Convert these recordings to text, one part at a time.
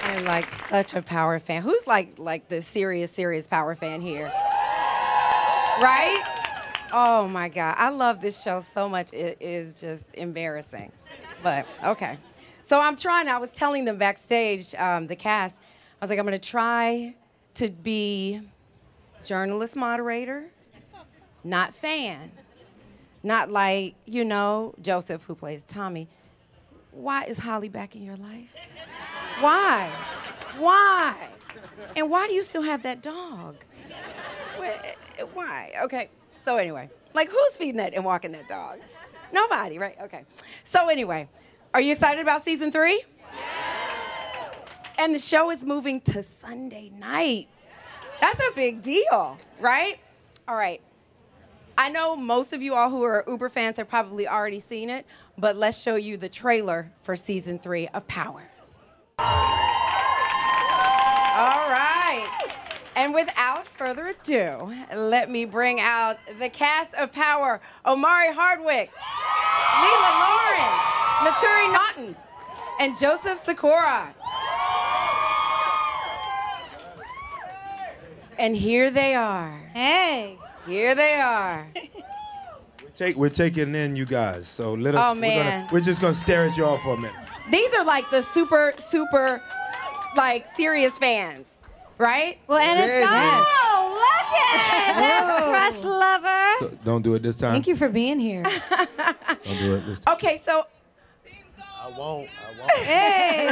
I'm like such a Power fan. Who's like the serious Power fan here? Right? Oh my God, I love this show so much. It is just embarrassing, but okay. So I was telling them backstage, the cast, I was like, I'm gonna try to be journalist moderator, not fan. Not like, you know, Joseph, who plays Tommy. Why is Holly back in your life? Why? Why? And why do you still have that dog? Why? Okay, so anyway, like who's feeding that and walking that dog? Nobody, right? Okay. So anyway, are you excited about season 3? Yes. And the show is moving to Sunday night. That's a big deal, right? All right. I know most of you all who are Uber fans have probably already seen it, but let's show you the trailer for season 3 of Power. All right. And without further ado, let me bring out the cast of Power: Omari Hardwick, Lela Loren, Naturi Naughton, and Joseph Sikora. And here they are. Hey. Here they are. We're taking in you guys, so let us. Oh man. We're just gonna stare at y'all for a minute. These are like the super, like serious fans, right? Well, and it's oh, look at it. That's Crush Lover. So don't do it this time. Thank you for being here. Don't do it this time. Okay, so. I won't. Hey.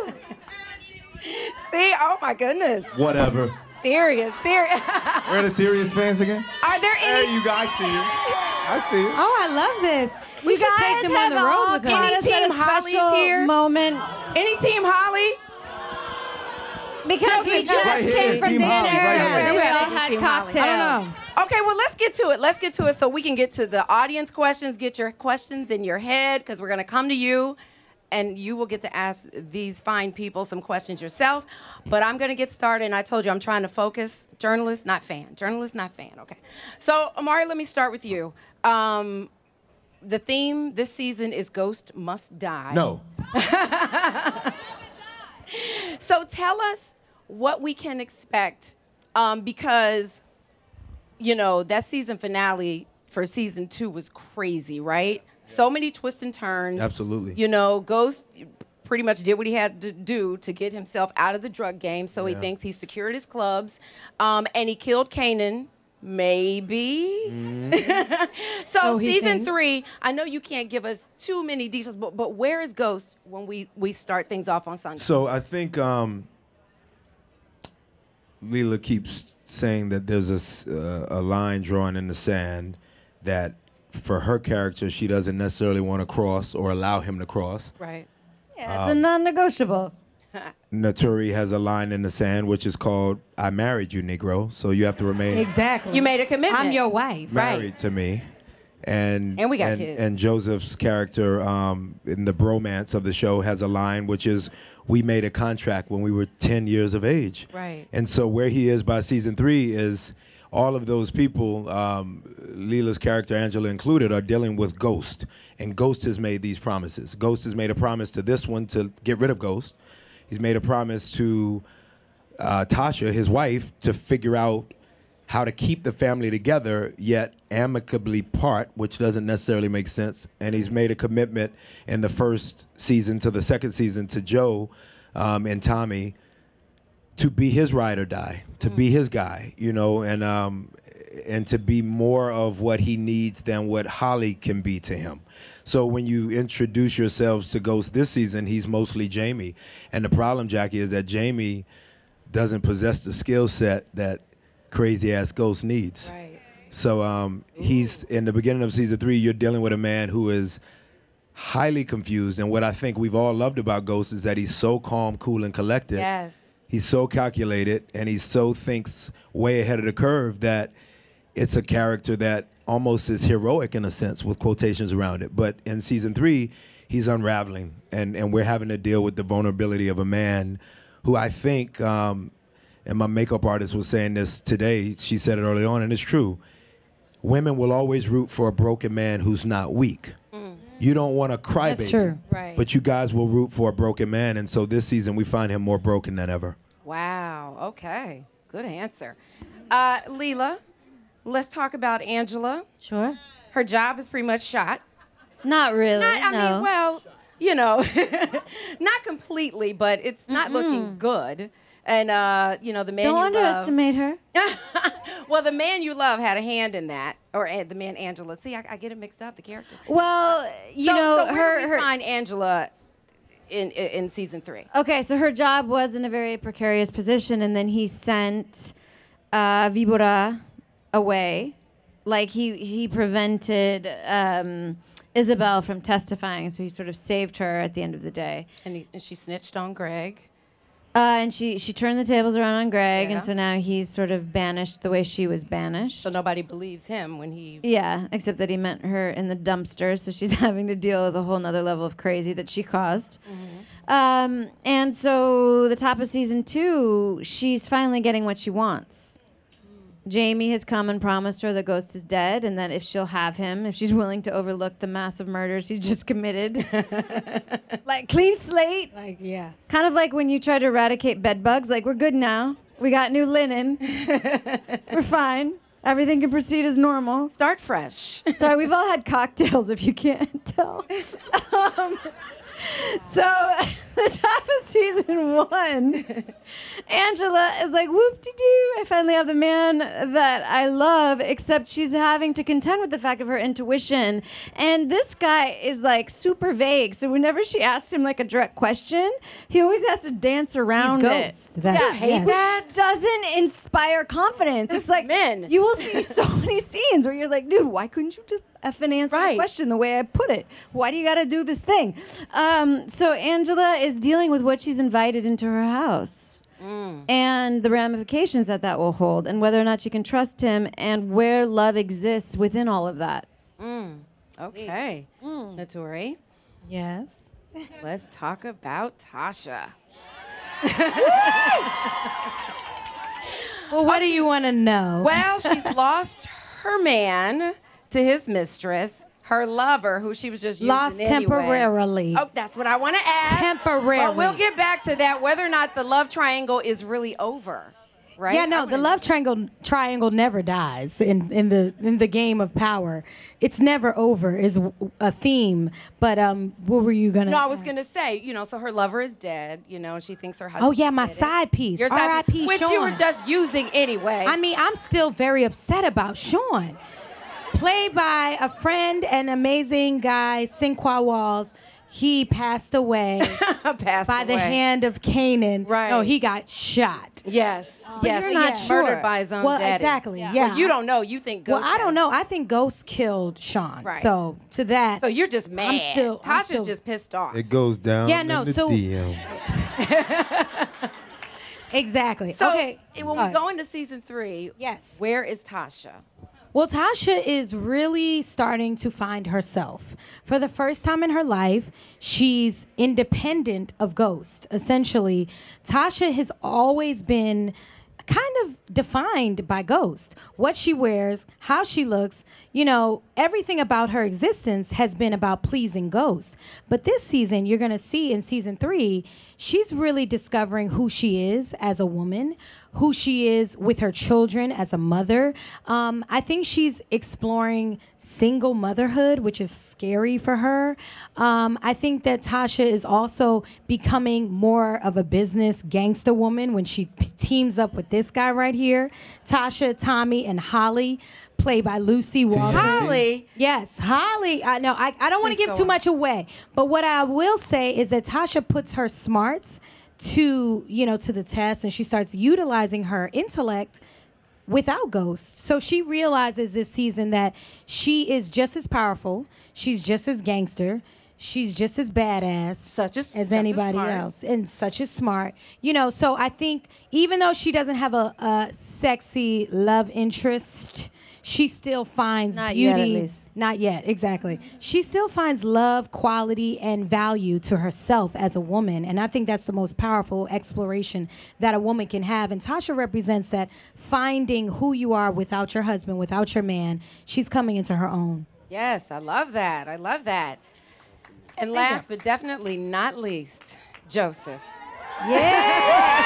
See, oh my goodness. Whatever. Serious. Where are the serious fans again? Are there any? There you guys see it. I see it. Oh, I love this. We should take them on the road with us. Any Team Holly's here? Moment. Any Team Holly? Because we just right came from Team dinner. Holly, right here. We all Team had Holly. cocktails. I don't know. Okay, well, let's get to it. Let's get to it so we can get to the audience questions. Get your questions in your head because we're going to come to you. And you will get to ask these fine people some questions yourself. But I'm going to get started. And I told you I'm trying to focus. Journalist, not fan. Journalist, not fan. Okay. So, Omari, let me start with you. The theme this season is Ghost Must Die. No. So tell us what we can expect because, you know, that season finale for season 2 was crazy, right? So many twists and turns. Absolutely. You know, Ghost pretty much did what he had to do to get himself out of the drug game. So he thinks he secured his clubs. And he killed Kanan, maybe. So season 3, I know you can't give us too many details, but where is Ghost when we start things off on Sunday? So I think Lela keeps saying that there's a line drawn in the sand that for her character, she doesn't necessarily want to cross or allow him to cross. Right. Yeah, it's a non-negotiable. Naturi has a line in the sand which is called, I married you, Negro. So you have to remain Exactly. You made a commitment. I'm your wife. married to me. And we got kids. And Joseph's character in the bromance of the show has a line which is, we made a contract when we were 10 years of age. Right. And so where he is by season 3 is all of those people, Lela's character, Angela included, are dealing with Ghost. And Ghost has made these promises. Ghost has made a promise to this one to get rid of Ghost. He's made a promise to Tasha, his wife, to figure out how to keep the family together, yet amicably part, which doesn't necessarily make sense. And he's made a commitment in the first season to the second season to Joe and Tommy to be his ride or die, to be his guy, you know, and to be more of what he needs than what Holly can be to him. So when you introduce yourselves to Ghost this season, he's mostly Jamie. And the problem, Jackie, is that Jamie doesn't possess the skill set that crazy-ass Ghost needs. Right. So he's, in the beginning of season 3, you're dealing with a man who is highly confused. And what I think we've all loved about Ghost is that he's so calm, cool, and collected. Yes. He's so calculated, and he so thinks way ahead of the curve that it's a character that almost is heroic in a sense, with quotations around it. But in season 3, he's unraveling, and we're having to deal with the vulnerability of a man who I think, and my makeup artist was saying this today, she said it early on, and it's true, women will always root for a broken man who's not weak. You don't want a crybaby. That's true. Right. But you guys will root for a broken man, and so this season we find him more broken than ever. Wow. Okay. Good answer. Lela, let's talk about Angela. Sure. Her job is pretty much shot. Not really. I no. mean, well, you know, not completely, but it's not looking good. And, you know, the man Don't you underestimate her. love. Well, the man you love had a hand in that. Or the man Angela. See, I get it mixed up, the character. Well, you know, so where do we find Angela in season 3? Okay, so her job was in a very precarious position, and then he sent Vibora away. Like, he prevented Isabel from testifying, so he sort of saved her at the end of the day. And she snitched on Greg. And she turned the tables around on Greg, Yeah. and so now he's sort of banished the way she was banished. So nobody believes him when he... Yeah, except that he met her in the dumpster, so she's having to deal with a whole nother level of crazy that she caused. And so the top of season 2, she's finally getting what she wants. Jamie has come and promised her the ghost is dead, and that if she'll have him, if she's willing to overlook the massive murders he's just committed. Like, clean slate. Like, yeah. Kind of like when you try to eradicate bed bugs. Like, we're good now. We got new linen. We're fine. Everything can proceed as normal. Start fresh. Sorry, we've all had cocktails, if you can't tell. So, the top of season 1, Angela is like, whoop-de-doo, I finally have the man that I love, except she's having to contend with the fact of her intuition. And this guy is, like, super vague. So whenever she asks him, like, a direct question, he always has to dance around Ghost. it. That, Yeah, I hate yes. that. Doesn't inspire confidence. It's like, men. you will see so many scenes where you're like, dude, why couldn't you just effing answer the Right. question the way I put it? Why do you got to do this thing? So Angela is dealing with what she's invited into her house and the ramifications that will hold, and whether or not she can trust him, and where love exists within all of that. Okay. Naturi, Yes. let's talk about Tasha. Well, what do you want to know? Well, she's lost her man to his mistress, her lover, who she was just using Lost anyway. temporarily. Oh, that's what I want to add. Temporary. But we'll get back to that, whether or not the love triangle is really over, right? Yeah, no, the love triangle never dies in the game of power. It's never over is a theme. But what were you gonna? No, I was gonna say, you know, so her lover is dead, you know, and she thinks her husband. Oh yeah, my did it. side piece. Your side R.I.P. piece, which Sean. you were just using anyway. I mean, I'm still very upset about Sean. Played by a friend and amazing guy, Sikora Walls. He passed away Passed by the away. hand of Canaan. Right. No, he got shot. Yes. Yes. you're he not got sure. murdered by his own Well, daddy. exactly. Yeah. Well, you don't know. You think Ghost. Well, I don't know. I think Ghost killed Sean. Right. So to that. So you're just mad. I'm Tasha's still- just pissed off. It goes down Yeah, no, in the so- DM. Exactly. So okay. when we go into season 3, Yes. where is Tasha? Well, Tasha is really starting to find herself. For the first time in her life, she's independent of Ghost. Essentially, Tasha has always been kind of defined by Ghost. What she wears, how she looks, you know, everything about her existence has been about pleasing Ghost. But this season, you're going to see in season 3, she's really discovering who she is as a woman, who she is with her children as a mother. I think she's exploring single motherhood, which is scary for her. I think that Tasha is also becoming more of a business gangster woman when she teams up with this guy right here. Tasha, Tommy, and Holly, played by Lucy Walton. Holly. Yes, Holly. I know. I don't want to Please give go too on. much away, but what I will say is that Tasha puts her smarts to the test, and she starts utilizing her intellect without Ghost. So she realizes this season that she is just as powerful, she's just as gangster, she's just as badass Just as as anybody smart. else, and such as smart. So I think even though she doesn't have a sexy love interest, she still finds Not beauty. yet, at least. Not yet, exactly. She still finds love, quality, and value to herself as a woman. And I think that's the most powerful exploration that a woman can have. And Tasha represents that, finding who you are without your husband, without your man. She's coming into her own. Yes, I love that. I love that. And last but definitely not least, Joseph. Yeah.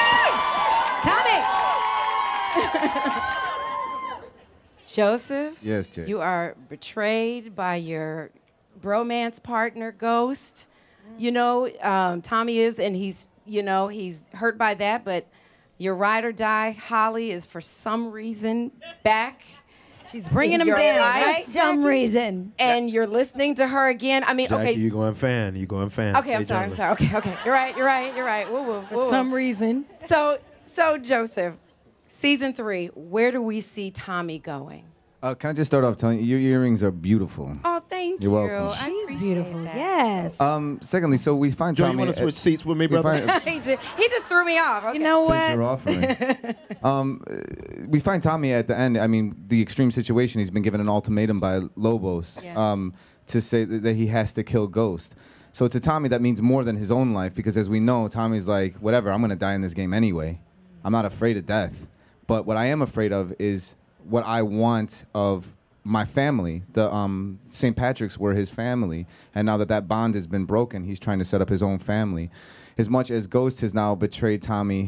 Tommy. Joseph. Yes, Jay. You are betrayed by your bromance partner, Ghost. You know, Tommy is, and he's hurt by that, but your ride or die, Holly, is for some reason back. She's bringing him Your down, life. right? For some reason. And you're listening to her again. I mean, Jackie, okay. you going fan. You going fan. Okay, I'm Stay sorry. gentleman. Okay. You're right. Woo, woo, For some reason. So Joseph, season 3, where do we see Tommy going? Can I just start off telling you, your earrings are beautiful. Oh, thank You're you. welcome. I She's appreciate beautiful. that. Yes. Secondly, so we find Joe, Tommy. you want to switch seats with me, we brother? find- He just threw me off. Okay. You know Since what? you're offering. We find Tommy at the end. I mean, the extreme situation. He's been given an ultimatum by Lobos Yeah. to say that he has to kill Ghost. So to Tommy, that means more than his own life, because as we know, Tommy's like, whatever, I'm gonna die in this game anyway. I'm not afraid of death. But what I am afraid of is what I want of my family. The St. Patrick's were his family, and now that bond has been broken, he's trying to set up his own family. As much as Ghost has now betrayed Tommy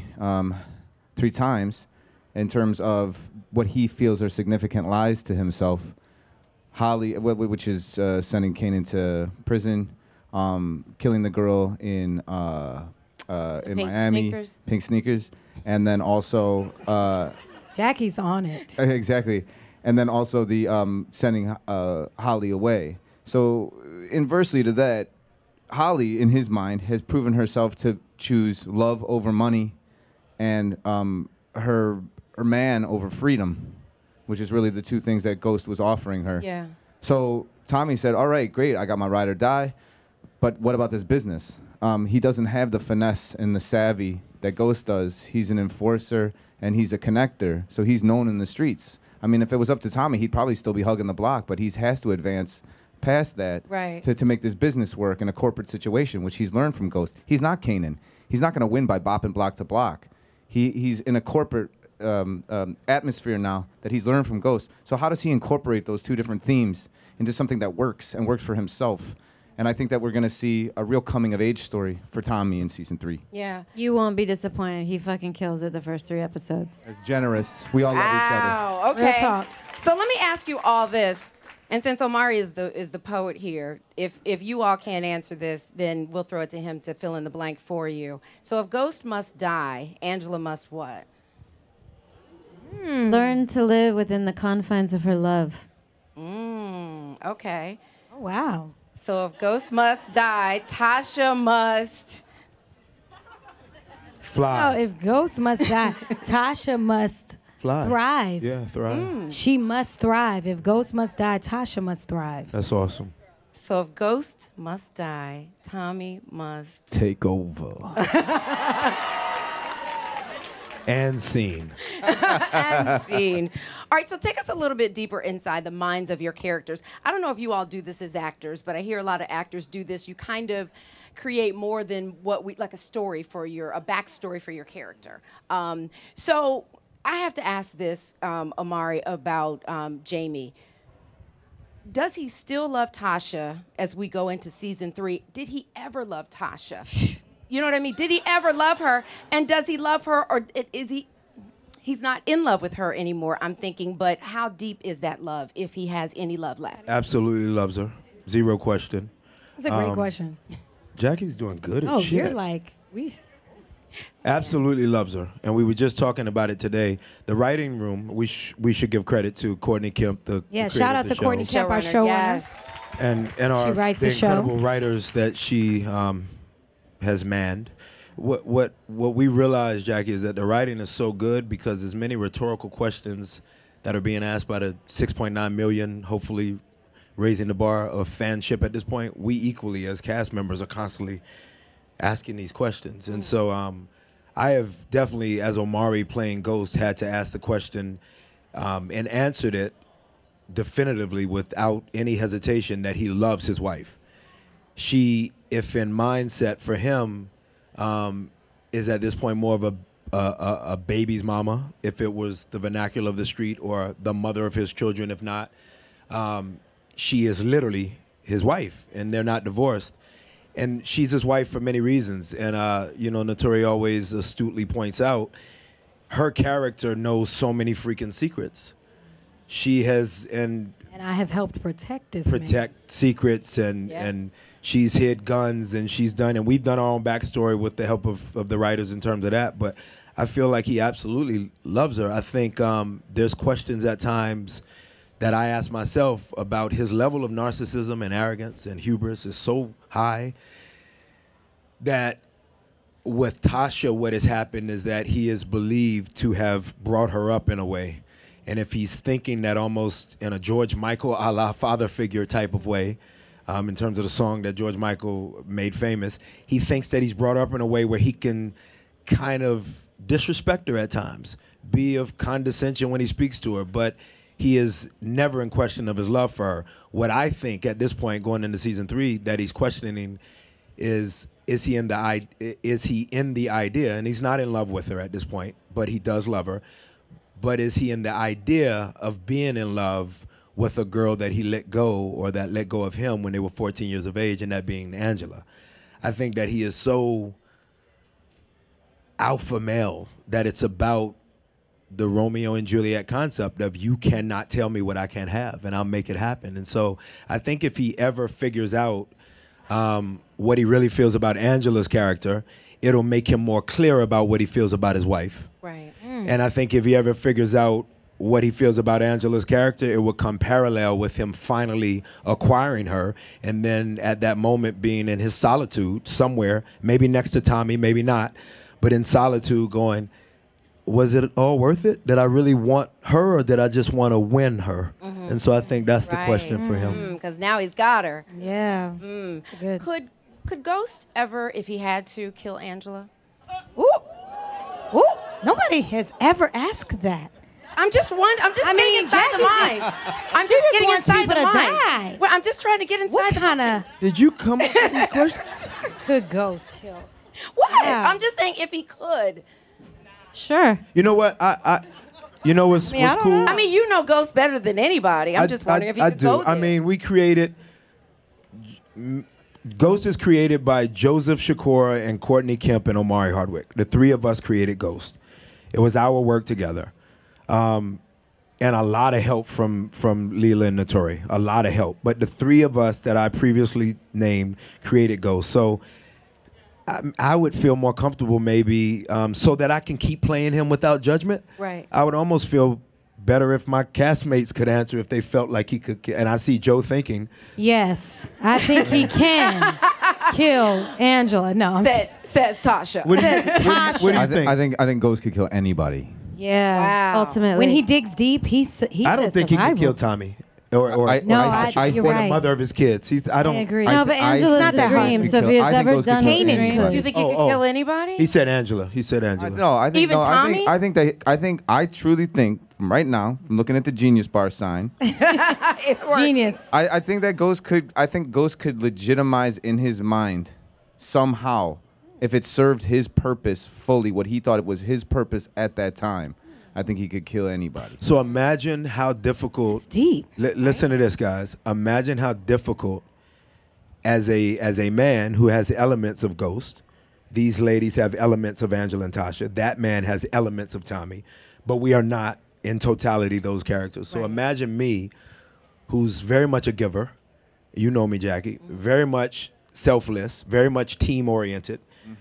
3 times, in terms of what he feels are significant lies to himself, Holly, which is sending Kanan to prison, killing the girl in Pink Miami, sneakers. Pink Sneakers, and then also Jackie's on it. exactly. And then also the sending Holly away. So inversely to that, Holly, in his mind, has proven herself to choose love over money, and her man over freedom, which is really the 2 things that Ghost was offering her. Yeah. So Tommy said, all right, great, I got my ride or die, but what about this business? He doesn't have the finesse and the savvy that Ghost does. He's an enforcer, and he's a connector, so he's known in the streets. I mean, if it was up to Tommy, he'd probably still be hugging the block, but he has to advance past that Right. to make this business work in a corporate situation, which he's learned from Ghost. He's not Kanan. He's not going to win by bopping block to block. He's in a corporate atmosphere now that he's learned from Ghost. So how does he incorporate those 2 different themes into something that works and works for himself? And I think that we're going to see a real coming-of-age story for Tommy in season 3. Yeah. You won't be disappointed. He fucking kills it the first 3 episodes. As generous, we all love each other. Wow. Real Okay. talk. So let me ask you all this. And since Omari is the poet here, if you all can't answer this, then we'll throw it to him to fill in the blank for you. So if Ghost must die, Angela must what? Learn to live within the confines of her love. Okay. Oh, wow. So if Ghost must die, Tasha must. Fly. Oh, if Ghost must die, Tasha must Fly. thrive. Yeah, thrive. She must thrive. If Ghost must die, Tasha must thrive. That's awesome. So if Ghost must die, Tommy must. Take over. And scene. And scene. All right, so take us a little bit deeper inside the minds of your characters. I don't know if you all do this as actors, but I hear a lot of actors do this. You kind of create more than like a story a backstory for your character. So I have to ask this, Omari, about Jamie. Does he still love Tasha as we go into season 3? Did he ever love Tasha? You know what I mean? Did he ever love her? And does he love her, or is he's not in love with her anymore, I'm thinking, but how deep is that love, if he has any love left? Absolutely loves her. 0 question. That's a great question. Jackie's doing good as Oh, shit. you're like, we. Absolutely loves her. And we were just talking about it today. The writing room, we should give credit to Courtney Kemp, the Yeah, creator shout of out the to Courtney show. Kemp, our showrunner. Yes. And our writes the the show. incredible writers that she has manned. What we realized, Jackie, is that the writing is so good because there's many rhetorical questions that are being asked by the 6.9 million, hopefully raising the bar of fanship at this point. We equally, as cast members, are constantly asking these questions. And so I have definitely, as Omari playing Ghost, had to ask the question and answered it definitively without any hesitation that he loves his wife. She, if in mindset for him, is at this point more of a baby's mama, if it was the vernacular of the street, or the mother of his children, if not. She is literally his wife, and they're not divorced. and she's his wife for many reasons. And you know, Naturi always astutely points out her character knows so many freaking secrets. She has and I have helped protect this man. Secrets and she's hid guns and she's done, and we've done our own backstory with the help of the writers in terms of that. But I feel like he absolutely loves her. I think there's questions at times that I ask myself about his level of narcissism and arrogance and hubris is so high that with Tasha, what has happened is that he is believed to have brought her up in a way. And if he's thinking that almost in a George Michael a la father figure type of way, in terms of the song that George Michael made famous, he thinks that he's brought her up in a way where he can kind of disrespect her at times, be of condescension when he speaks to her, but he is never in question of his love for her. What I think at this point, going into season 3, that he's questioning is he in the idea, and he's not in love with her at this point, but he does love her, but is he in the idea of being in love with a girl that he let go, or that let go of him when they were 14 years of age, and that being Angela? I think that he is so alpha male that it's about the Romeo and Juliet concept of you cannot tell me what I can't have, and I'll make it happen. And so I think if he ever figures out what he really feels about Angela's character, it'll make him more clear about what he feels about his wife. Right. And I think if he ever figures out what he feels about Angela's character, it will come parallel with him finally acquiring her, and then at that moment being in his solitude somewhere, maybe next to Tommy, maybe not, but in solitude going, was it all worth it? Did I really want her, or did I just want to win her? Mm-hmm. And so I think that's the question for him. Because now he's got her. Yeah. Good. Could Ghost ever, if he had to, kill Angela? Ooh. Ooh. Nobody has ever asked that. I'm just getting inside the mind. I'm just getting inside the mind. Well, I'm just trying to get inside What the kind mind. of Did you come up with these questions? could Ghost kill? What? Yeah. I'm just saying if he could. Sure. You know what? You know what's cool? I mean, you know Ghost better than anybody. I'm just wondering if he could go there. I mean, we created... Ghost is created by Joseph Sikora and Courtney Kemp and Omari Hardwick. The three of us created Ghost. It was our work together. And a lot of help from Lela and Naturi. A lot of help. But the three of us that I previously named created Ghost. So I would feel more comfortable maybe so that I can keep playing him without judgment. Right. I would almost feel better if my castmates could answer if they felt like he could. And I see Joe thinking. Yes, I think he can kill Angela. No, Says Tasha. What do you think? I think Ghost could kill anybody. Yeah. Wow. Ultimately. When he digs deep, he I don't think he could kill Tommy. Or you're the right. mother of his kids. I agree. No, but Angela's not the that hard dream. to So if kill. he has I think ever Ghost could done kill the anybody. dream, You think he could kill anybody? He said Angela. I truly think from right now, from looking at the Genius Bar sign, It's working. Genius. I think that Ghost could legitimize in his mind somehow, if it served his purpose fully, what he thought it was his purpose at that time. I think he could kill anybody. So imagine how difficult. It's deep. Listen to this, guys. Imagine how difficult, as a man who has elements of Ghost, these ladies have elements of Angela and Tasha. That man has elements of Tommy, but we are not in totality those characters. So imagine me, who's very much a giver. You know me, Jackie. Very much selfless. Very much team oriented.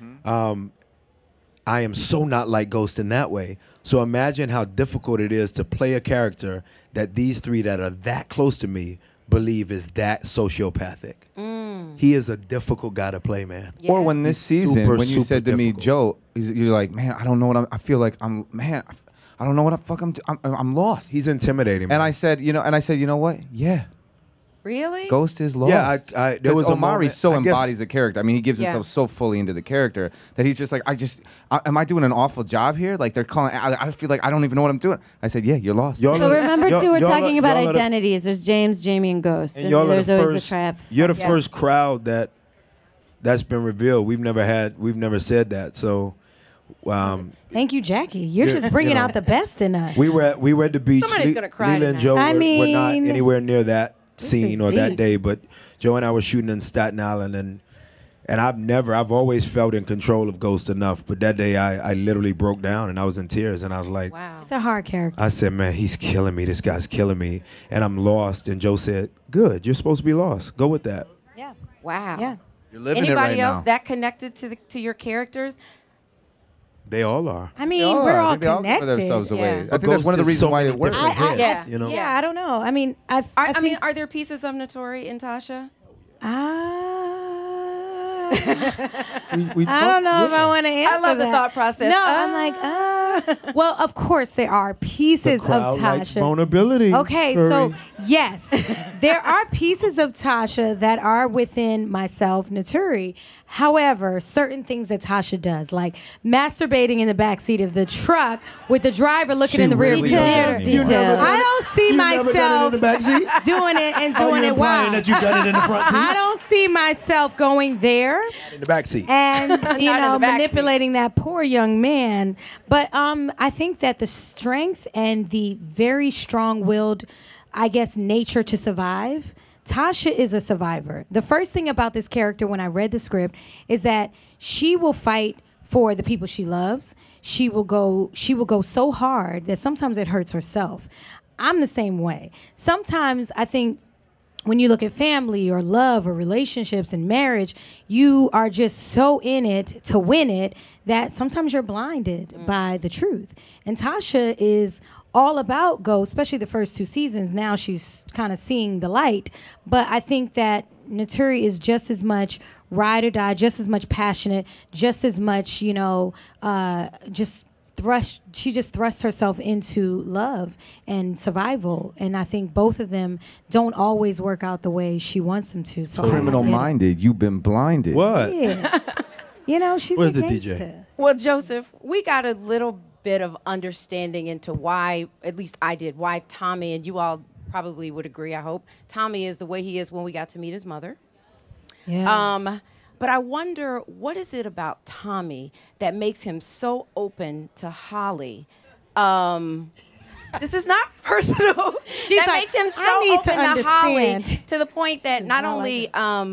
I am so not like Ghost in that way. So imagine how difficult it is to play a character that these three that are that close to me believe is that sociopathic. He is a difficult guy to play, man. Yeah. Or when this season, Super, when you super said to me, difficult. Joe, you're like, man, I don't know what I feel like I don't know what the fuck I'm lost. He's intimidating, man. And I said, you know what? Yeah. Really? Ghost is lost. Yeah, there was a Omari moment- so I guess- embodies the character. I mean, he gives himself so fully into the character that he's just like, am I doing an awful job here? Like they're calling, I feel like I don't even know what I'm doing. I said, yeah, you're lost. Y'all So are- remember, y'all- too, we're y'all talking are- about y'all are the- identities. There's James, Jamie, and Ghost. And And y'all are there's the always first, the triad. You're the first crowd that's been revealed. We've never said that. So Thank you, Jackie. You're just bringing out the best in us. we were at the beach. Somebody's gonna cry Lela and tonight. Joe I were not mean, anywhere near that this scene is or that deep. day, but Joe and I were shooting in Staten Island, and And I've always felt in control of Ghost enough. But that day I literally broke down and I was in tears and I was like, Wow. It's a hard character. I said, man, he's killing me. This guy's killing me. And I'm lost. And Joe said, good, you're supposed to be lost. Go with that. Yeah. Wow. Yeah. You're living Anybody it right else now. that connected to your characters? They all are. I mean, They all we're are. I all think they all give connected. themselves away. Yeah. I But think that's one of the Ghost is reasons so why many it works. different hits, Yeah. you know? Yeah, I don't know. I mean, I think Are there pieces of Naturi in Tasha? We I don't know if I want to answer I love the that. thought process. No, I'm like, Well, of course there are pieces of crowd likes Tasha. vulnerability. Okay, Curry. so yes, there are pieces of Tasha that are within myself, Naturi. However, certain things that Tasha does, like masturbating in the backseat of the truck with the driver looking She in the rear really view does. mirror. You never- I don't see You never done it myself in the backseat? doing it and Oh, doing you're it implying wild. that you've done it in the front seat? I don't see myself going there In the backseat. and you Not in know the backseat. manipulating that poor young man. But I think that the strength and the very strong-willed, I guess, nature to survive. Tasha is a survivor. The first thing about this character when I read the script is that she will fight for the people she loves. She will go so hard that sometimes it hurts herself. I'm the same way. Sometimes I think when you look at family or love or relationships and marriage, you are just so in it to win it that sometimes you're blinded by the truth. And Tasha is all about Ghost, especially the first 2 seasons. Now she's kind of seeing the light. But I think that Naturi is just as much ride or die, just as much passionate, just as much, you know, she just thrusts herself into love and survival. And I think both of them don't always work out the way she wants them to. So Criminal I get it. minded. You've been blinded. What? Yeah. You know, she's Where's a the DJ? gangster. Well, Joseph, we got a little bit of understanding into why, at least I did, why Tommy, and you all probably would agree, I hope, Tommy is the way he is when we got to meet his mother. Yeah. But I wonder, what is it about Tommy that makes him so open to Holly? This is not personal. She's that like, makes him so I need to open to Holly understand. to the point that not not only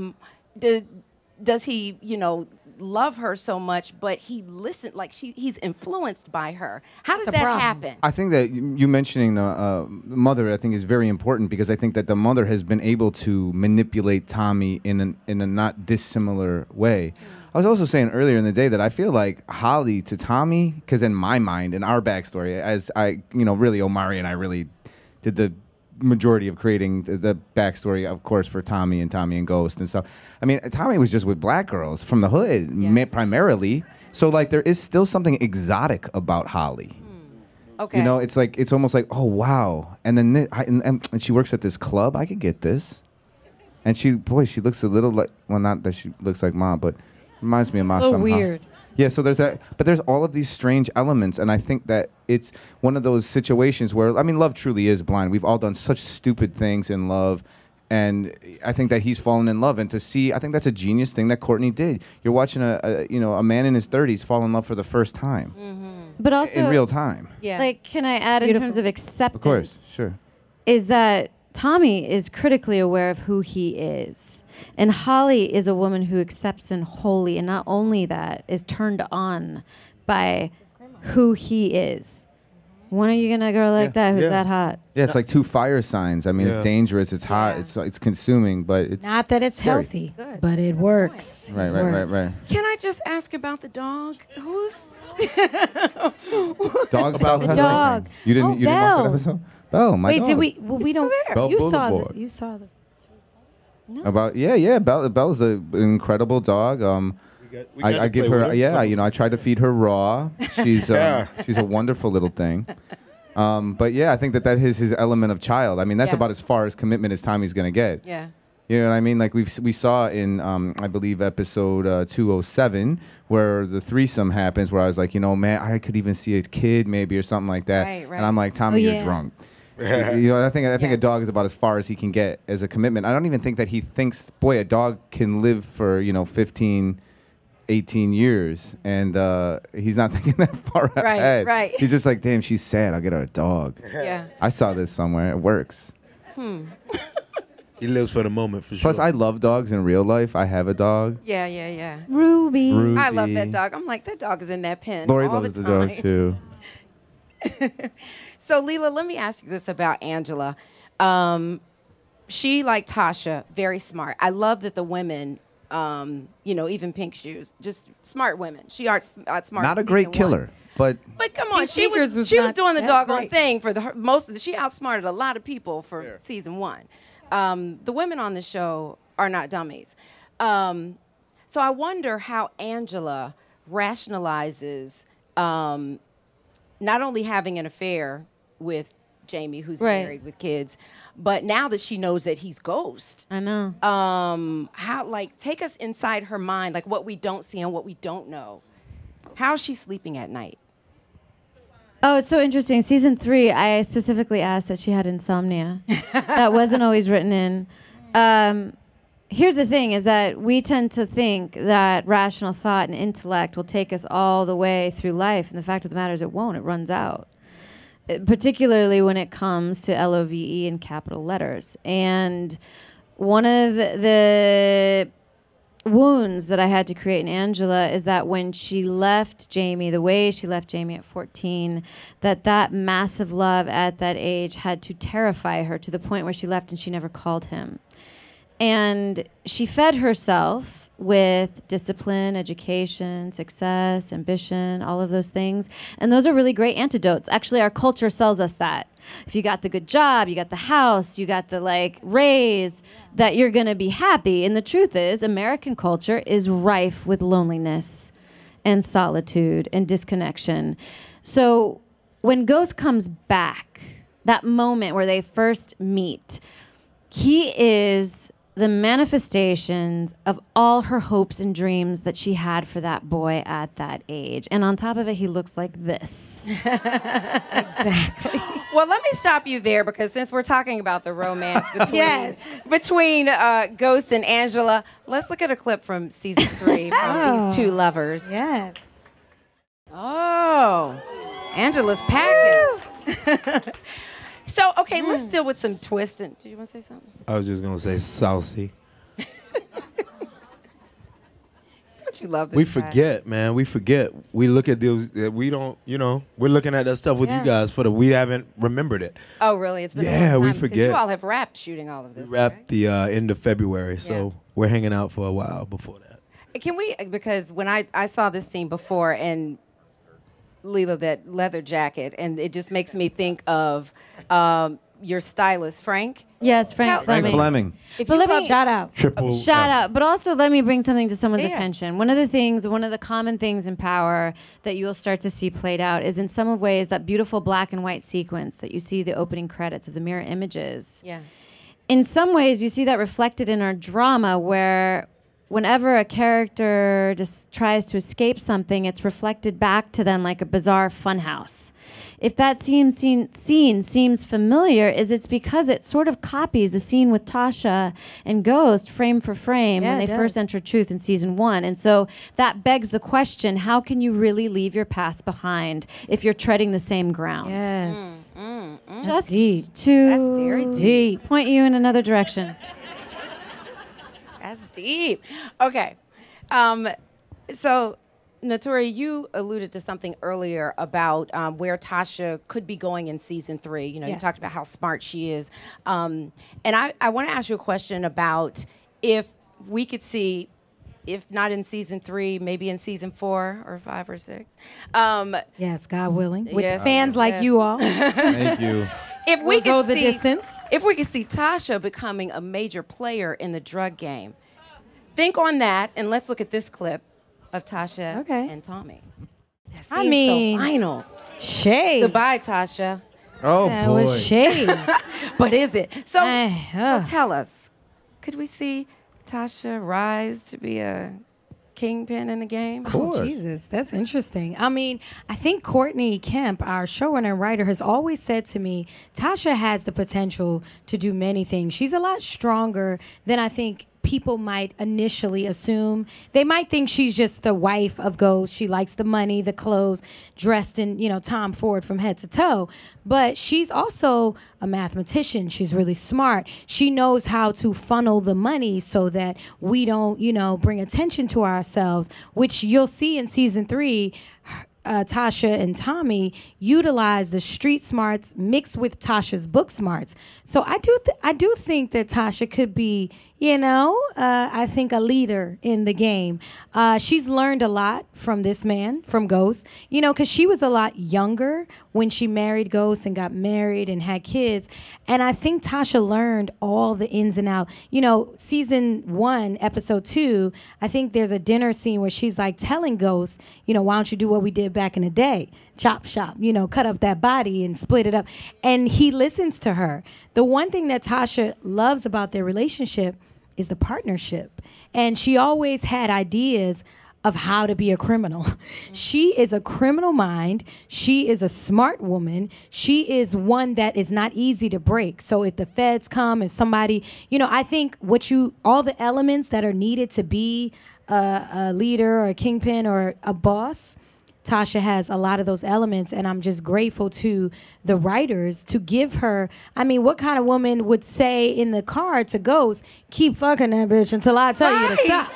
does he, you know, love her so much, but he listened, like he's influenced by her. How does That's a that problem. happen? I think that you mentioning the mother, I think, is very important because I think that the mother has been able to manipulate Tommy in a not dissimilar way. I was also saying earlier in the day that I feel like Holly to Tommy, because in my mind, in our backstory, as I, you know, really Omari and I really did the majority of creating the backstory, of course, for Tommy and Ghost and stuff. I mean, Tommy was just with black girls from the hood, primarily. So like, there is still something exotic about Holly. Okay. You know, it's like, it's almost like, oh wow. And then and she works at this club. I could get this. And she looks a little like, well, not that she looks like Mom, but reminds me of Ma So somehow. weird. Yeah, so there's that, but there's all of these strange elements, and I think that it's one of those situations where, I mean, love truly is blind. We've all done such stupid things in love, and I think that he's fallen in love, and to see, I think that's a genius thing that Courtney did. You're watching a man in his 30s fall in love for the first time But also, in real time. Yeah. like, can I add in terms of acceptance? Of course, sure. Is that Tommy is critically aware of who he is. And Holly is a woman who accepts and wholly, and not only that, is turned on by who he is. When are you going to go like that? Who's that hot? Yeah, it's like 2 fire signs. I mean, Yeah. it's dangerous, it's hot, it's consuming, but it's Not that it's scary. healthy, Good. but it works. Right. Can I just ask about the dog? Who's Dog About the the dog. You didn't Oh, you didn't watch that Belle. episode? Belle, my Wait, dog. did we? Well, we don't. Belle You saw Boulevard. the. You saw the. About Belle's an incredible dog. I give her I try to feed her raw. She's she's a wonderful little thing. But yeah, I think that is his element of child. I mean, that's Yeah. about as far as commitment as Tommy's gonna get. Yeah. You know what I mean? Like we saw in I believe episode 207 where the threesome happens, where I was like, you know, man, I could even see a kid maybe or something like that. Right. And I'm like, Tommy, Oh, you're yeah. drunk. You know, I think Yeah. a dog is about as far as he can get as a commitment. I don't even think that he thinks, boy, a dog can live for 15, 18 years, and he's not thinking that far Right, ahead. right. He's just like, damn, she's sad. I'll get her a dog. Yeah. I saw this somewhere. It works. He lives for the moment for sure. Plus, I love dogs in real life. I have a dog. Yeah, yeah, yeah. Ruby. I love that dog. I'm like, that dog is in that pen Lori all loves the the time. dog too. So, Lela, let me ask you this about Angela. She, like Tasha, very smart. I love that the women, even Pink Shoes, just smart women. She outsmarted Not a great killer, but come on, Pink she Sneakers was not doing the that doggone great. thing for she outsmarted a lot of people for season 1. The women on the show are not dummies. So I wonder how Angela rationalizes not only having an affair with Jamie, who's Right. married with kids, but now that she knows that he's Ghost. I know. Take us inside her mind, like what we don't see and what we don't know. How's she sleeping at night? Oh, it's so interesting. Season 3, I specifically asked that she had insomnia. That wasn't always written in. Here's the thing, is that we tend to think that rational thought and intellect will take us all the way through life. And the fact of the matter is it won't. It runs out. Particularly when it comes to LOVE in capital letters. And one of the wounds that I had to create in Angela is that when she left Jamie, the way she left Jamie at 14, that massive love at that age had to terrify her to the point where she left and she never called him. And she fed herself with discipline, education, success, ambition, all of those things. And those are really great antidotes. Actually, our culture sells us that. If you got the good job, you got the house, you got the raise, that you're going to be happy. And the truth is, American culture is rife with loneliness and solitude and disconnection. So when Ghost comes back, that moment where they first meet, he is the manifestations of all her hopes and dreams that she had for that boy at that age. And on top of it, he looks like this. Exactly. Well, let me stop you there, because since we're talking about the romance between Ghost and Angela, let's look at a clip from season 3 from these two lovers. Yes. Oh, Angela's packing. So, okay, let's deal with some twist. Did you want to say something? I was just gonna say saucy. Don't you love this We guy? forget, man. We forget. We look at those. We don't. We're looking at that stuff with you guys we haven't remembered it. Oh, really? It's been a Yeah, long we time, 'cause forget. You all have wrapped shooting all of this. We wrapped right? the end of February, so we're hanging out for a while before that. Can we? Because when I saw this scene before, and Lela, that leather jacket, and it just makes me think of your stylist, Frank. Yes, Frank Frank Fleming. Fleming. If But you let me- love- Shout out. Triple. Shout out. But also let me bring something to someone's Yeah. attention. One of the common things in Power that you will start to see played out is in some ways that beautiful black and white sequence that you see the opening credits of the mirror images. Yeah. In some ways, you see that reflected in our drama, where whenever a character just tries to escape something, it's reflected back to them like a bizarre funhouse. If that scene seems familiar, it's because it sort of copies the scene with Tasha and Ghost frame for frame when it they does. first entered Truth in season 1. And so that begs the question, how can you really leave your past behind if you're treading the same ground? Yes. Just deep. to That's very deep. point you in another direction. That's deep. Okay. So, Naturi, you alluded to something earlier about where Tasha could be going in season 3. You Yes. talked about how smart she is. And I want to ask you a question about if we could see, if not in season 3, maybe in season 4 or 5 or 6. Yes, God willing. With Yes, fans yes, like yes. you all. Thank you. If we We'll could go the see, distance. If we could see Tasha becoming a major player in the drug game, think on that, and let's look at this clip of Tasha Okay. and Tommy. That I seems mean- so final. Shade. Goodbye, Tasha. Oh That boy. was shade. But is it? So Uh. tell us, could we see Tasha rise to be a kingpin in the game? course. Oh, Jesus, that's interesting. I mean, I think Courtney Kemp, our showrunner and writer, has always said to me, Tasha has the potential to do many things. She's a lot stronger than I think people might initially assume. They might think she's just the wife of Ghost. She likes the money, the clothes, dressed in, Tom Ford from head to toe. But she's also a mathematician. She's really smart. She knows how to funnel the money so that we don't, bring attention to ourselves, which you'll see in season 3. Tasha and Tommy utilize the street smarts mixed with Tasha's book smarts. So I do think that Tasha could be, I think a leader in the game. She's learned a lot from this man, from Ghost, because she was a lot younger when she married Ghost and got married and had kids. And I think Tasha learned all the ins and outs. Season 1, episode 2, I think there's a dinner scene where she's like telling Ghost, why don't you do what we did back in the day? Chop shop, cut up that body and split it up. And he listens to her. The one thing that Tasha loves about their relationship is the partnership. And she always had ideas of how to be a criminal. She is a criminal mind. She is a smart woman. She is one that is not easy to break. So if the feds come, if somebody, I think all the elements that are needed to be a leader or a kingpin or a boss, Tasha has a lot of those elements, and I'm just grateful to the writers to give her. I mean, what kind of woman would say in the car to Ghost, keep fucking that bitch until I tell you to stop?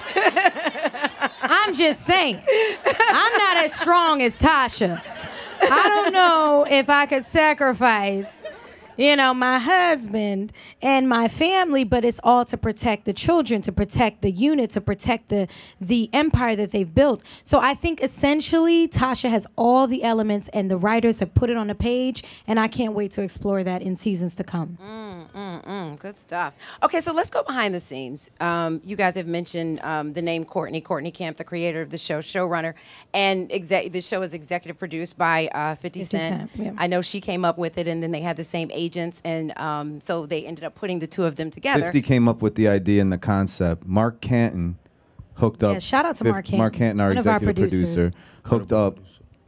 I'm just saying. I'm not as strong as Tasha. I don't know if I could sacrifice, my husband and my family, but it's all to protect the children, to protect the unit, to protect the empire that they've built. So I think essentially Tasha has all the elements, and the writers have put it on a page, and I can't wait to explore that in seasons to come. Good stuff. Okay, so let's go behind the scenes. You guys have mentioned the name Courtney Camp, the creator of the show, showrunner, and the show is executive produced by 50 Cent. Yeah. I know she came up with it, and then they had the same agents, and so they ended up putting the two of them together. 50 came up with the idea and the concept. Mark Canton hooked up. Yeah, shout out to Mark Canton. Mark Canton, our one of our executive producer, hooked up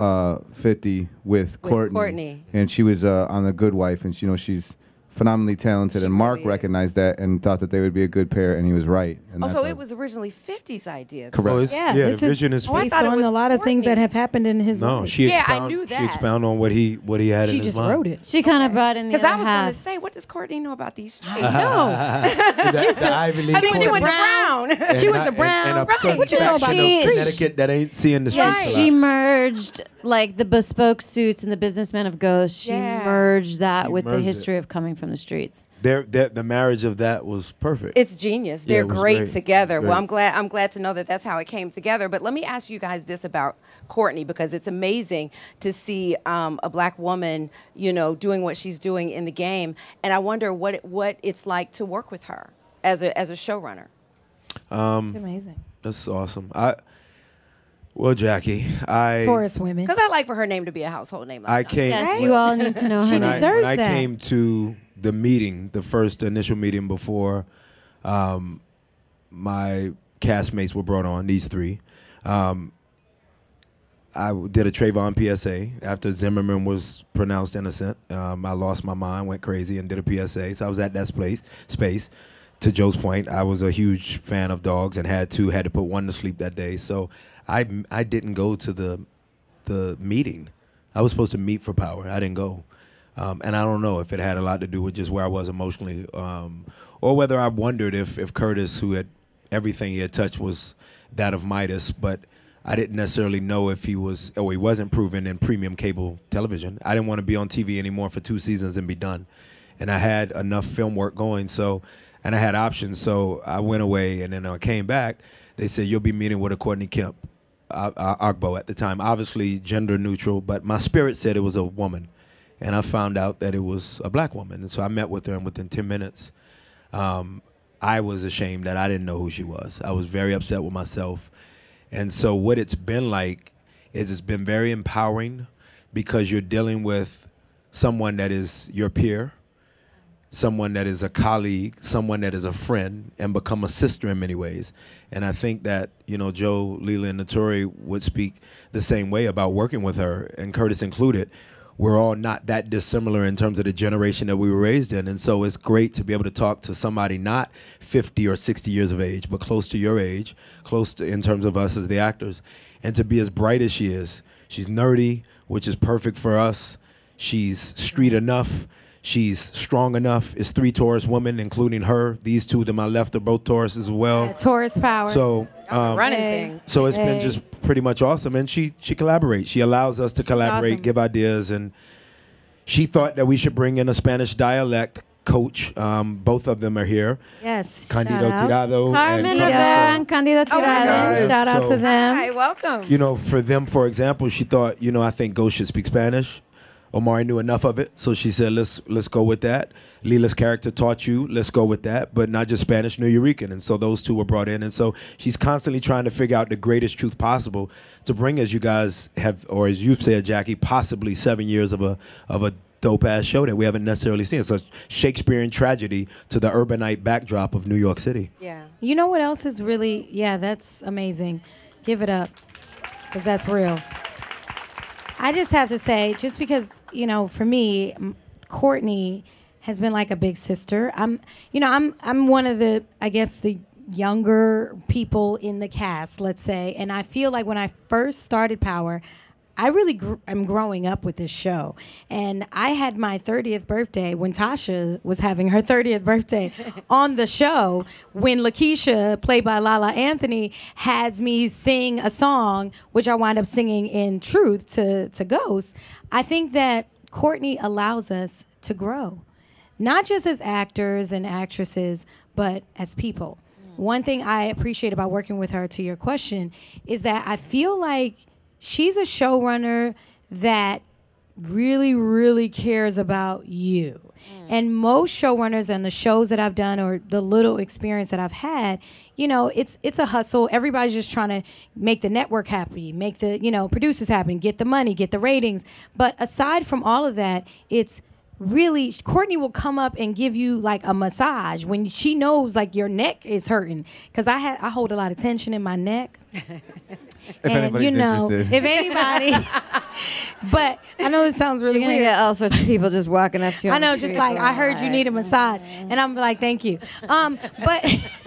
50 with Courtney. And she was on The Good Wife, and she's phenomenally talented, and Mark recognized that and thought that they would be a good pair, and he was right. And so it was originally 50's idea. Correct. The vision is based on a lot of things that have happened in his life. I knew that. She expounded on what he had in his mind. She just wrote it. She kind of brought in the Because I was other going half. to say, what does Courtney know about these streets? The Ivy League. She went to Brown. She went to Brown. And a Right. What you know about section those of streets? Connecticut that ain't seeing the streets a She lot. merged like the bespoke suits and the businessman of Ghost. She merged that with the merged history of coming from the streets. The marriage of that was perfect. It's genius. They're it was great great. together. Well, Great. I'm glad to know that that's how it came together. But let me ask you guys this about Courtney, because it's amazing to see a black woman, doing what she's doing in the game, and I wonder what it's like to work with her as a showrunner. It's amazing. That's awesome. Well, Jackie, Taurus women. Because I like for her name to be a household name. I came. Yes, you all need to know her. She name. deserves when I that. came to the meeting, the first initial meeting before my castmates were brought on, these three, I did a Trayvon PSA after Zimmerman was pronounced innocent. I lost my mind, went crazy, and did a PSA. So I was at that space. To Joe's point, I was a huge fan of dogs and had to put one to sleep that day. So I didn't go to the meeting. I was supposed to meet for Power. I didn't go. And I don't know if it had a lot to do with just where I was emotionally, or whether I wondered if Curtis, who had everything he had touched was that of Midas, but I didn't necessarily know if he wasn't proven in premium cable television. I didn't want to be on TV anymore for 2 seasons and be done. And I had enough film work going, and I had options, so I went away, and then I came back. They said, you'll be meeting with a Courtney Kemp, Agbo at the time, obviously gender neutral, but my spirit said it was a woman. And I found out that it was a black woman. And so I met with her, and within 10 minutes, I was ashamed that I didn't know who she was. I was very upset with myself. And so what it's been like is it's been very empowering, because you're dealing with someone that is your peer, someone that is a colleague, someone that is a friend, and become a sister in many ways. And I think that, Joe, Lela, and Naturi would speak the same way about working with her, and Curtis included. we're all not that dissimilar in terms of the generation that we were raised in. And so it's great to be able to talk to somebody not 50 or 60 years of age, but close to your age, close to in terms of us as the actors, and to be as bright as she is. She's nerdy, which is perfect for us. She's street enough. She's strong enough. It's 3 Taurus women, including her. These 2 to my left are both Taurus as well. Yeah, Taurus power. So Running things. so it's been just pretty much awesome. And she collaborates. She allows us to collaborate, awesome. give ideas. And she thought that we should bring in a Spanish dialect coach. Both of them are here. Yes. Candido shout out. Tirado Carmen and Rivera and Candido Oh, my Tirado. God. Shout out So- to them. Hi, welcome. You know, for them, for example, she thought, you know, I think Ghost should speak Spanish. Omari knew enough of it, so she said, let's go with that. Lela's character taught you, let's go with that, but not just Spanish, New Eurekan. And so those 2 were brought in. And so she's constantly trying to figure out the greatest truth possible to bring, as you guys have, or as you've said, Jackie, possibly 7 years of a dope-ass show that we haven't necessarily seen. It's a Shakespearean tragedy to the urbanite backdrop of New York City. Yeah. You know what else is really, that's amazing. Give it up, because that's real. I just have to say, just because, for me, Courtney has been like a big sister. I'm one of the, I guess, the younger people in the cast, let's say. And I feel like when I first started Power, I really am growing up with this show. And I had my 30th birthday when Tasha was having her 30th birthday on the show, when Lakeisha, played by Lala Anthony, has me sing a song, which I wind up singing in truth to Ghost. I think that Courtney allows us to grow, not just as actors and actresses, but as people. One thing I appreciate about working with her, to your question, is that I feel like she's a showrunner that really, really cares about you. And most showrunners and the shows that I've done, or the little experience that I've had, it's a hustle. Everybody's just trying to make the network happy, make the, producers happy, get the money, get the ratings. But aside from all of that, it's really, Courtney will come up and give you like a massage when she knows like your neck is hurting. Because I hold a lot of tension in my neck. If anybody's interested. If anybody. But I know this sounds really You're going to weird. get all sorts of people just walking up to you. I on the know, just street. like, I heard you need a massage. And I'm like, thank you. But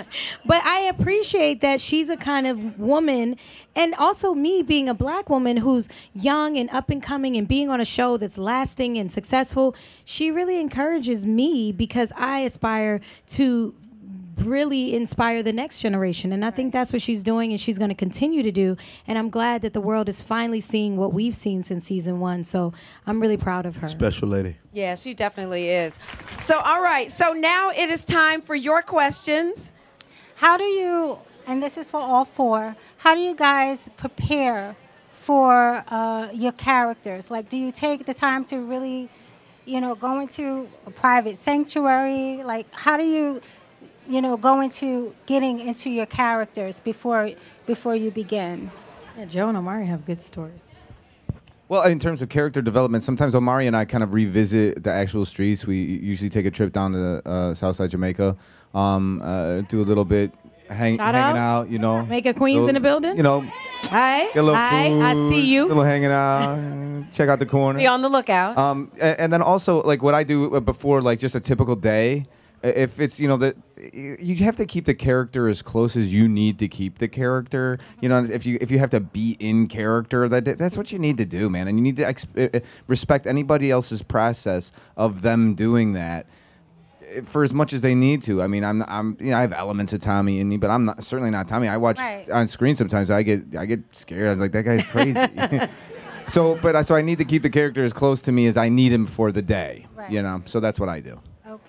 I appreciate that she's a kind of woman, and also me being a black woman who's young and up and coming and being on a show that's lasting and successful. She really encourages me, because I aspire to really inspire the next generation. And I think that's what she's doing, and she's going to continue to do. And I'm glad that the world is finally seeing what we've seen since season 1. So I'm really proud of her. Special lady. Yeah, she definitely is. So, all right. So now it is time for your questions. How do you, and this is for all 4, how do you guys prepare for your characters? Like, do you take the time to really, go into a private sanctuary? Like, how do you go into getting into your characters before you begin? Yeah, Joe and Omari have good stories. Well, in terms of character development, sometimes Omari and I kind of revisit the actual streets. We usually take a trip down to Southside Jamaica, do a little bit hanging out, Make a Queens in the building. Hi. Get a little food, I see you. A little hanging out, check out the corner. Be on the lookout. And then also, like, what I do before, like, just a typical day, if it's, you have to keep the character as close as you need to keep the character. If you have to be in character, that's what you need to do, man. And you need to respect anybody else's process of them doing that for as much as they need to. I mean, I have elements of Tommy in me, but I'm certainly not Tommy. I watch on screen sometimes. I get scared. I was like, that guy's crazy. So I need to keep the character as close to me as I need him for the day. Right. So that's what I do.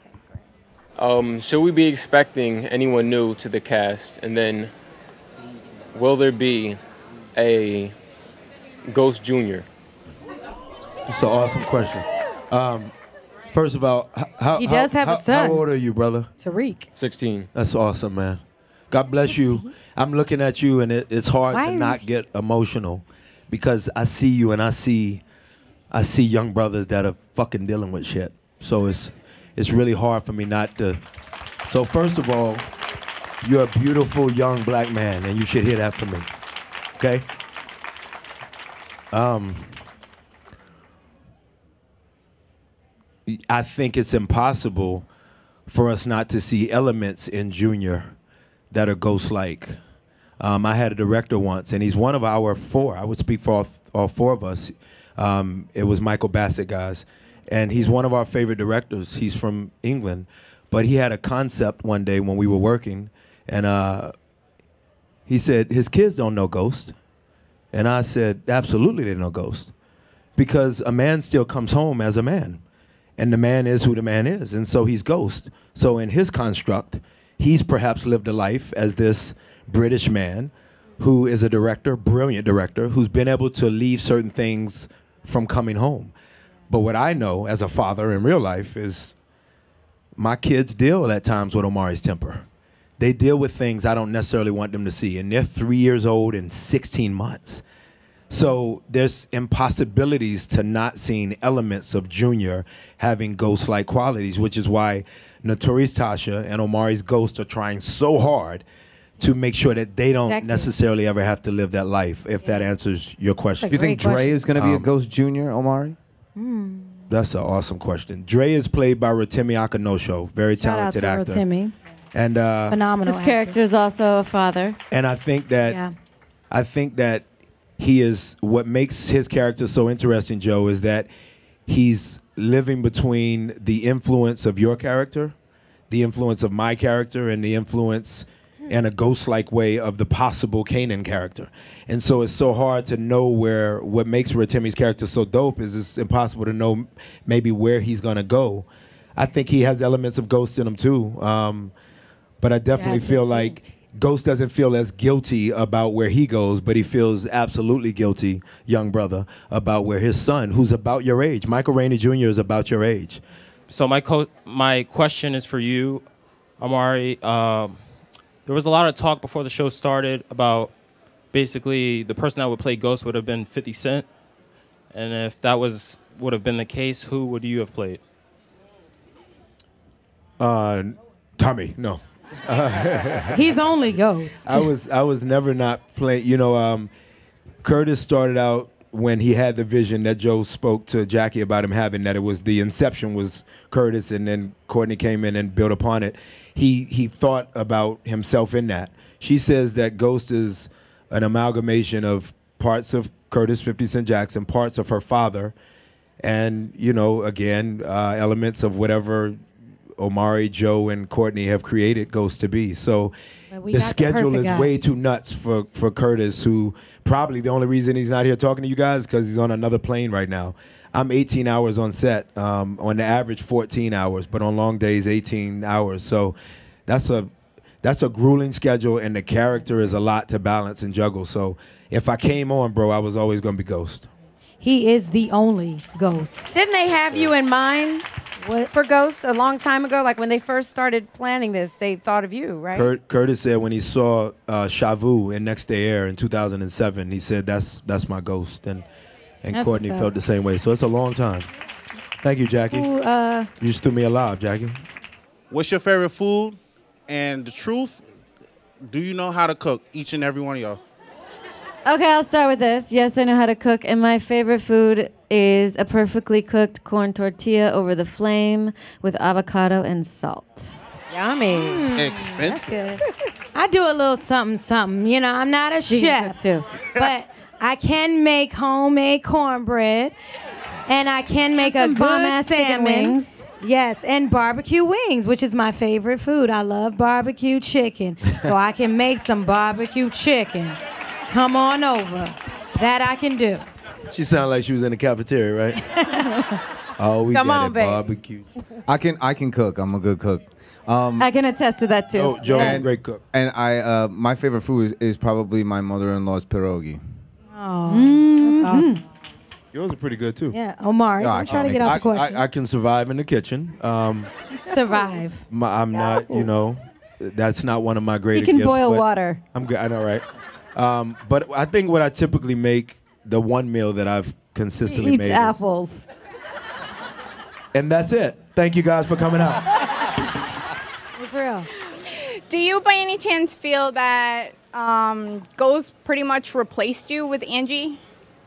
Should we be expecting anyone new to the cast? And then, will there be a Ghost Jr.? It's an awesome question. First of all, He does have a son. How old are you, brother? Tariq. 16. That's awesome, man. God bless you. I'm looking at you, and it's hard to not get emotional, because I see you, and I see young brothers that are fucking dealing with shit. So it's really hard for me not to. So first of all, you're a beautiful young black man, and you should hear that from me. Okay? I think it's impossible for us not to see elements in Junior that are ghost-like. I had a director once, and he's one of our 4. I would speak for all 4 of us. It was Michael Bassett, guys. And he's one of our favorite directors. He's from England. But he had a concept one day when we were working, and he said, his kids don't know Ghost. And I said, absolutely they know Ghost. Because a man still comes home as a man. And the man is who the man is. And so he's Ghost. So in his construct, he's perhaps lived a life as this British man who is a director, brilliant director, who's been able to leave certain things from coming home. But what I know as a father in real life is my kids deal at times with Omari's temper. They deal with things I don't necessarily want them to see. And they're 3 years old and 16 months. So there's impossibilities to not seeing elements of Junior having ghost-like qualities, which is why Naturi's Tasha and Omari's Ghost are trying so hard to make sure that they don't necessarily ever have to live that life, if that answers your question. Do you think Dre is going to be a Ghost Junior, Omari? That's an awesome question. Dre is played by Rotimi Akanosho, very talented actor. Shout out to Rotimi. And phenomenal. His character is also a father. And I think that he is, what makes his character so interesting, Joe, is that he's living between the influence of your character, the influence of my character, and the influence in a ghost-like way of the possible Kanan character. And so it's so hard to know what makes Rotimi's character so dope is it's impossible to know maybe where he's going to go. I think he has elements of Ghost in him too. But I definitely feel like Ghost doesn't feel as guilty about where he goes, but he feels absolutely guilty, young brother, about where his son, who's about your age, Michael Rainey Jr. is about your age. So my question is for you, Omari. There was a lot of talk before the show started about basically the person that would play Ghost would have been 50 Cent. And if that would have been the case, who would you have played? Tommy, no. He's only Ghost. I was never not playing. You know, Curtis started out when he had the vision that Joe spoke to Jackie about him having, that it was the inception was Curtis, and then Courtney came in and built upon it. He thought about himself in that. She says that Ghost is an amalgamation of parts of Curtis 50 Cent Jackson, parts of her father, and, you know, again, elements of whatever Omari, Joe, and Courtney have created Ghost to be. So the schedule is way too nuts for Curtis, who probably the only reason he's not here talking to you guys is because he's on another plane right now. I'm 18 hours on set, on the average 14 hours, but on long days 18 hours. So that's a grueling schedule, and the character is a lot to balance and juggle. So if I came on, bro, I was always going to be Ghost. He is the only Ghost. Didn't they have you in mind for Ghost a long time ago? Like when they first started planning this, they thought of you, right? Curtis said when he saw Shavu in Next Day Air in 2007, he said, that's my Ghost. And Courtney felt the same way. So it's a long time. Thank you, Jackie. You just threw me alive, Jackie. What's your favorite food? And the truth, do you know how to cook, each and every one of y'all? Okay, I'll start with this. Yes, I know how to cook, and my favorite food is a perfectly cooked corn tortilla over the flame with avocado and salt. Yummy. Expensive. That's good. I do a little something. You know, I'm not a chef, too, but I can make homemade cornbread, and I can make a good salmon. Wings. Yes, and barbecue wings, which is my favorite food. I love barbecue chicken, so I can make some barbecue chicken. Come on over. That I can do. She sounded like she was in the cafeteria, right? Oh, we Come got on, it, babe. barbecue. I can cook. I'm a good cook. I can attest to that, too. Oh, Joe, great cook. And my favorite food is probably my mother-in-law's pierogi. Oh, that's awesome. Yours are pretty good, too. Yeah, Omari, don't try to get out the question. I can survive in the kitchen. Survive. I'm not, you know, that's not one of my greatest You can gifts, boil but water. I'm good. I know, right? But I think what I typically make, the one meal that I've consistently made Eats apples. And that's it. Thank you guys for coming out. It's real. Do you by any chance feel that Ghost pretty much replaced you with Angie?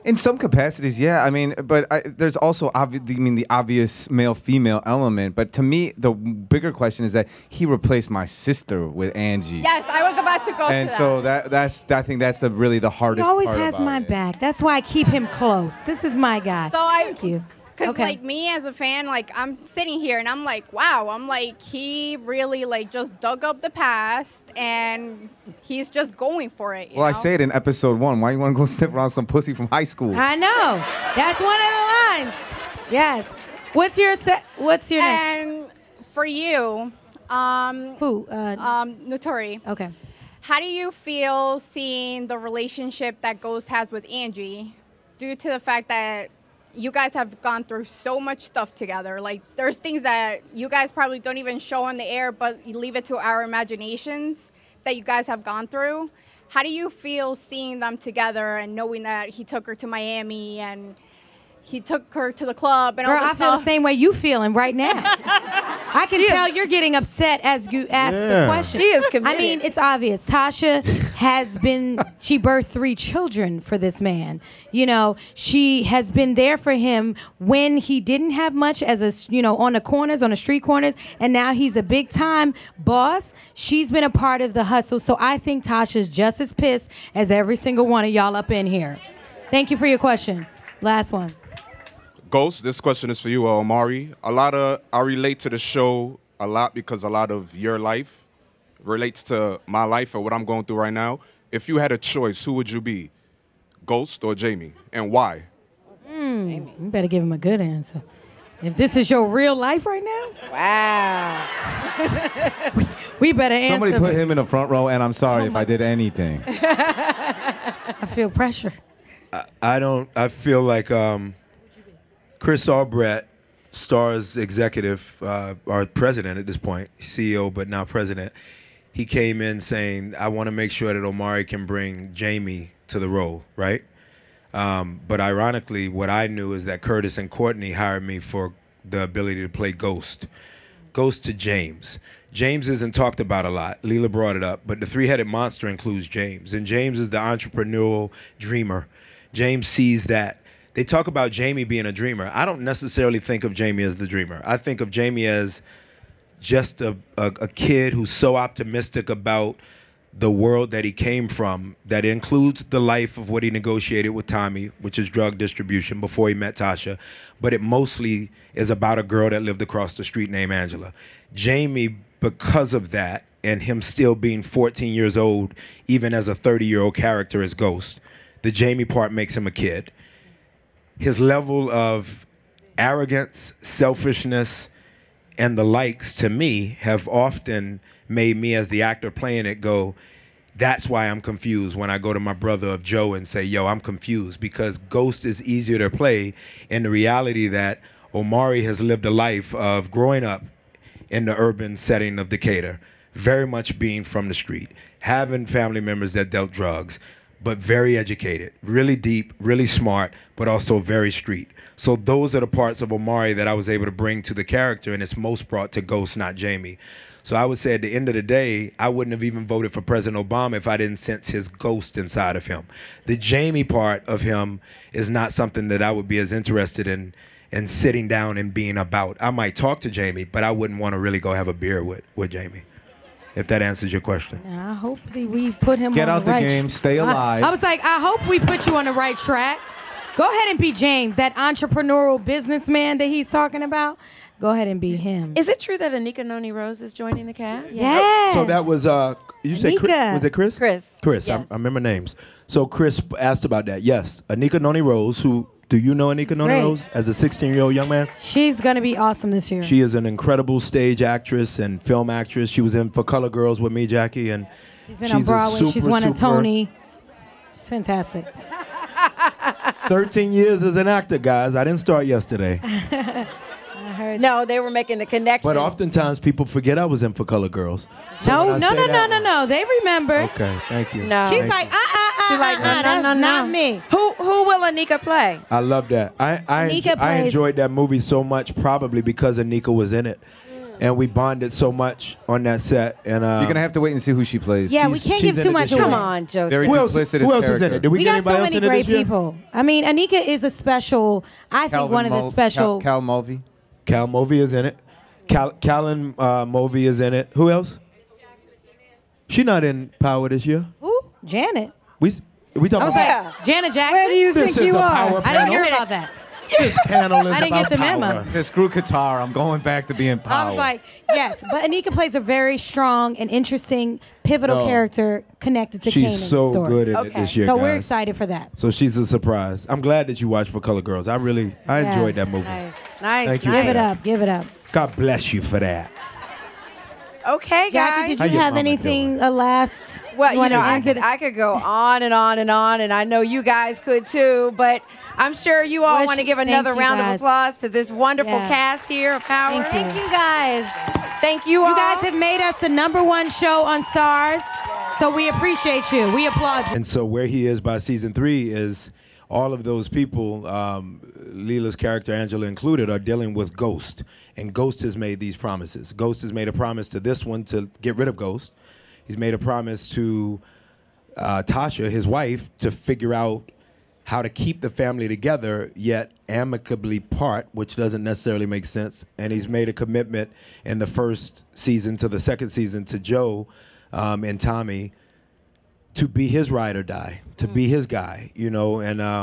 In some capacities, yeah. I mean, but there's also the obvious male-female element. But to me, the bigger question is that he replaced my sister with Angie. Yes, I was about to go to that. And so I think that's really the hardest. He always part has about my it. back. That's why I keep him close. This is my guy. So Thank you. Because Okay. like me as a fan, like I'm sitting here and I'm like, wow, I'm like, he really like just dug up the past and he's just going for it. You Well, I know? say it in episode 1. Why you want to go sniff around some pussy from high school? I know. That's one of the lines. Yes. What's your next? And for you, Who? Naturi, Okay. how do you feel seeing the relationship that Ghost has with Angie due to the fact that you guys have gone through so much stuff together? Like, there's things that you guys probably don't even show on the air, but you leave it to our imaginations that you guys have gone through. How do you feel seeing them together and knowing that he took her to Miami and he took her to the club and Girl, all I this feel the stuff? same way you feeling right now. I can tell you're getting upset as you ask the question. She is committed. I mean, it's obvious. Tasha she birthed 3 children for this man. You know, she has been there for him when he didn't have much on the street corners, and now he's a big time boss. She's been a part of the hustle. So I think Tasha's just as pissed as every single one of y'all up in here. Thank you for your question. Last one. Ghost, this question is for you, Omari. I relate to the show a lot because a lot of your life relates to my life or what I'm going through right now. If you had a choice, who would you be, Ghost or Jamie, and why? You better give him a good answer. If this is your real life right now, Wow. we better answer. Somebody put him in the front row, and I'm sorry if I did anything. I feel pressure. I feel like Chris Albrecht, STARZ executive, or president at this point, CEO, but now president, he came in saying, I want to make sure that Omari can bring Jamie to the role, right? But ironically, what I knew is that Curtis and Courtney hired me for the ability to play Ghost. Ghost to James. James isn't talked about a lot. Lela brought it up, but the 3-headed monster includes James, and James is the entrepreneurial dreamer. James sees that. They talk about Jamie being a dreamer. I don't necessarily think of Jamie as the dreamer. I think of Jamie as just a kid who's so optimistic about the world that he came from, that includes the life of what he negotiated with Tommy, which is drug distribution before he met Tasha, but it mostly is about a girl that lived across the street named Angela. Jamie, because of that, and him still being 14 years old, even as a 30-year-old character as Ghost, the Jamie part makes him a kid. His level of arrogance, selfishness, and the likes, to me, have often made me, as the actor playing it, go, that's why I'm confused when I go to my brother of Joe and say, yo, I'm confused, because Ghost is easier to play in the reality that Omari has lived a life of growing up in the urban setting of Decatur, very much being from the street, having family members that dealt drugs, but very educated, really deep, really smart, but also very street. So those are the parts of Omari that I was able to bring to the character, and it's most brought to Ghost, not Jamie. So I would say at the end of the day, I wouldn't have even voted for President Obama if I didn't sense his ghost inside of him. The Jamie part of him is not something that I would be as interested in sitting down and being about. I might talk to Jamie, but I wouldn't want to really go have a beer with Jamie. If that answers your question. I hope we put him Get on out the right the game, stay alive. I was like, I hope we put you on the right track. Go ahead and be James, that entrepreneurial businessman that he's talking about. Go ahead and be him. Is it true that Anika Noni Rose is joining the cast? Yes. So that was, you said Chris, Anika. was it Chris? Chris. Chris, Yes. I remember names. So Chris asked about that. Yes, Anika Noni Rose, who, do you know Anika Noni great. Rose as a 16-year-old young man? She's going to be awesome this year. She is an incredible stage actress and film actress. She was in For Color Girls with me, Jackie, and She's been on Broadway. She's won a Tony. She's fantastic. 13 years as an actor, guys. I didn't start yesterday. I heard. No, they were making the connection. But oftentimes people forget I was in For Color Girls. So No, when I no, say no, that- no, no. They remember. Okay, thank you. No. She's Thank like, you. She's like, that's not me. Who will Anika play? I love that. I Anika plays- enjoyed that movie so much, probably because Anika was in it. and we bonded so much on that set. And You're gonna have to wait and see who she plays. Yeah, we can't give she's too in it much this away. year. Come on, Joseph. Very Who else duplicitous is in character. it? Did we We get got anybody so else many in it great this year? people. I mean, Anika is a special. I think Calvin one of the special. Cal Mulvey. Cal Mulvey is in it. Callan Mulvey is in it. Who else? She not in Power this year. Ooh, Janet. We talking I was about like, Janet Jackson. Where do you this think is you a are? power I didn't panel. hear about that. This panel is I didn't about get the power. memo. Says screw Qatar. I'm going back to being Power. I was like, yes, but Anika plays a very strong and interesting, pivotal No. character connected to Kanan's She's so story. good in it Okay. this year, So guys. we're excited for that. So she's a surprise. I'm glad that you watched For Color Girls. I enjoyed that movie. Nice. Nice. Thank you. nice. Give it up. Give it up. God bless you for that. Okay, Jackie, guys. did How you your have mama anything doing? last? Well, you wanna know, end it? I could go on and on and on, and I know you guys could too, but I'm sure you all Wish- want to give thank another you, round of guys. applause to this wonderful Yeah. cast here of Power. Thank You guys. Thank you all. You guys have made us the #1 show on STARZ, so we appreciate you. We applaud you. And so where he is by season 3 is all of those people, Lela's character, Angela included, are dealing with Ghost. And Ghost has made these promises. Ghost has made a promise to this one to get rid of Ghost. He's made a promise to Tasha, his wife, to figure out how to keep the family together, yet amicably part, which doesn't necessarily make sense. And he's made a commitment in the first season to the second season to Joe and Tommy to be his ride or die, to be his guy, you know,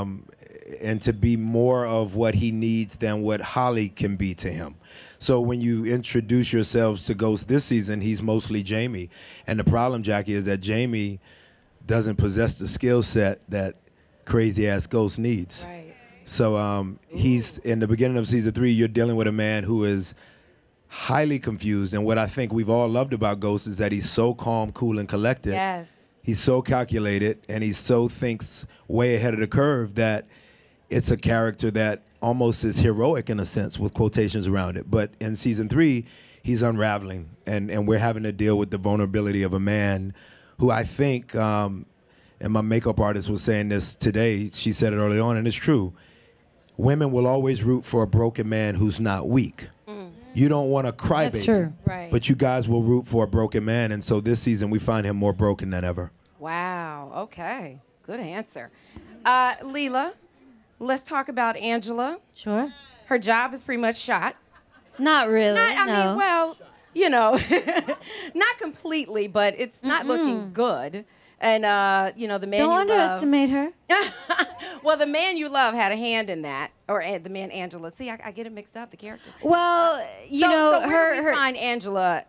and to be more of what he needs than what Holly can be to him. So when you introduce yourselves to Ghost this season, he's mostly Jamie. And the problem, Jackie, is that Jamie doesn't possess the skill set that crazy-ass Ghost needs. Right. So he's, in the beginning of season 3, you're dealing with a man who is highly confused. And what I think we've all loved about Ghost is that he's so calm, cool, and collected. Yes. He's so calculated, and he so thinks way ahead of the curve that it's a character that almost is heroic in a sense, with quotations around it. But in season 3, he's unraveling, and we're having to deal with the vulnerability of a man who I think, and my makeup artist was saying this today, she said it early on, and it's true, women will always root for a broken man who's not weak. You don't want a crybaby. That's true. Right. But you guys will root for a broken man, and so this season we find him more broken than ever. Wow. Okay. Good answer. Lela, let's talk about Angela. Sure. Her job is pretty much shot. Not really. I no. mean, well, you know, not completely, but it's not looking good. And, you know, the man Don't you underestimate her. love. Well, the man you love had a hand in that. Or the man Angela. See, I get it mixed up, the character. Well, you so, know, so where do we her. find Angela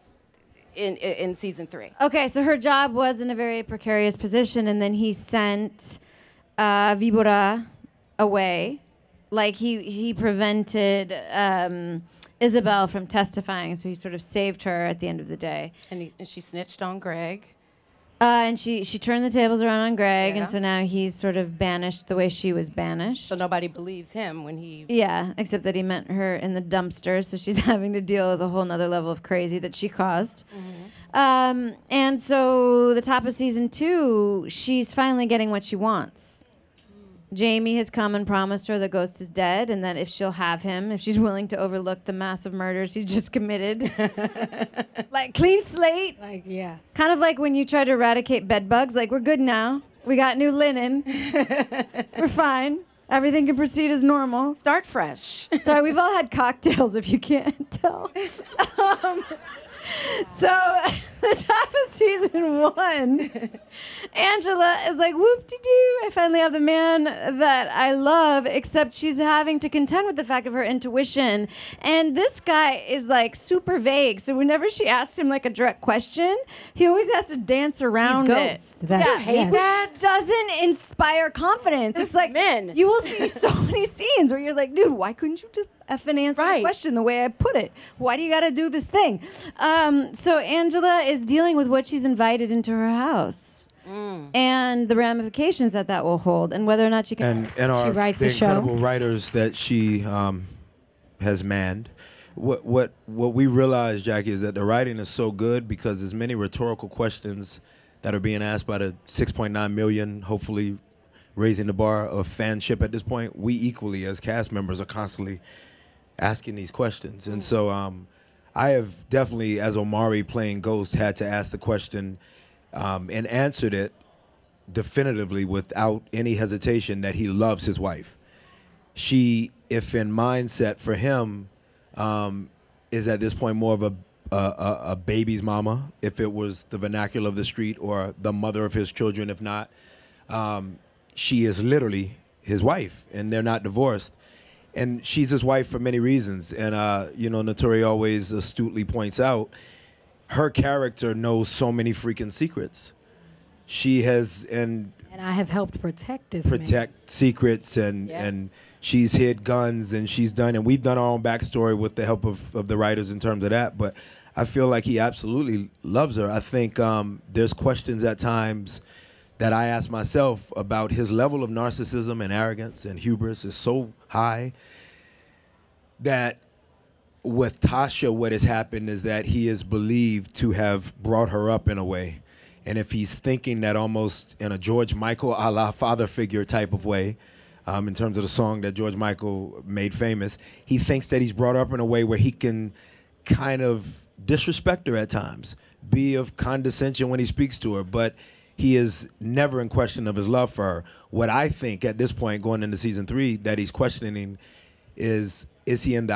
in season 3? Okay, so her job was in a very precarious position, and then he sent Vibora away. Like he prevented Isabel from testifying, so he sort of saved her at the end of the day. And she snitched on Greg. And she turned the tables around on Greg, Yeah. and so now he's sort of banished the way she was banished. So nobody believes him when he... Yeah, except that he met her in the dumpster, so she's having to deal with a whole nother level of crazy that she caused. And so the top of season 2, she's finally getting what she wants. Jamie has come and promised her the Ghost is dead, and that if she'll have him, if she's willing to overlook the massive murders he's just committed. Like, clean slate. Like, yeah. Kind of like when you try to eradicate bed bugs, like, we're good now. We got new linen. We're fine. Everything can proceed as normal. Start fresh. Sorry, we've all had cocktails, if you can't tell. So, the top of season 1, Angela is like, whoop-de-doo, I finally have the man that I love, except she's having to contend with the fact of her intuition. And this guy is, like, super vague. So whenever she asks him, like, a direct question, he always has to dance around He's it. Ghost. That, Yeah, hate yes. that. Doesn't inspire confidence. It's like, men. you will see so many scenes where you're like, dude, why couldn't you just effing answer the Right. question the way I put it? Why do you got to do this thing? So Angela is dealing with what she's invited into her house and the ramifications that will hold, and whether or not she can. And our writes the the show. incredible writers that she has manned. What we realize, Jackie, is that the writing is so good because there's many rhetorical questions that are being asked by the 6.9 million, hopefully raising the bar of fanship at this point. We equally, as cast members, are constantly asking these questions. And so I have definitely, as Omari playing Ghost, had to ask the question and answered it definitively without any hesitation that he loves his wife. She, if in mindset for him, is at this point more of a baby's mama, if it was the vernacular of the street, or the mother of his children, if not. She is literally his wife, and they're not divorced. And she's his wife for many reasons. And, Naturi always astutely points out, her character knows so many freaking secrets. She has, and I have helped protect this man. Secrets, and she's hid guns, and we've done our own backstory with the help of the writers in terms of that. But I feel like he absolutely loves her. I think there's questions at times that I ask myself about his level of narcissism and arrogance and hubris is so high that with Tasha, what has happened is that he is believed to have brought her up in a way. And if he's thinking that almost in a George Michael a la father figure type of way, in terms of the song that George Michael made famous, he thinks that he's brought up in a way where he can kind of disrespect her at times, be of condescension when he speaks to her, but he is never in question of his love for her. What I think at this point, going into season 3, that he's questioning is he in the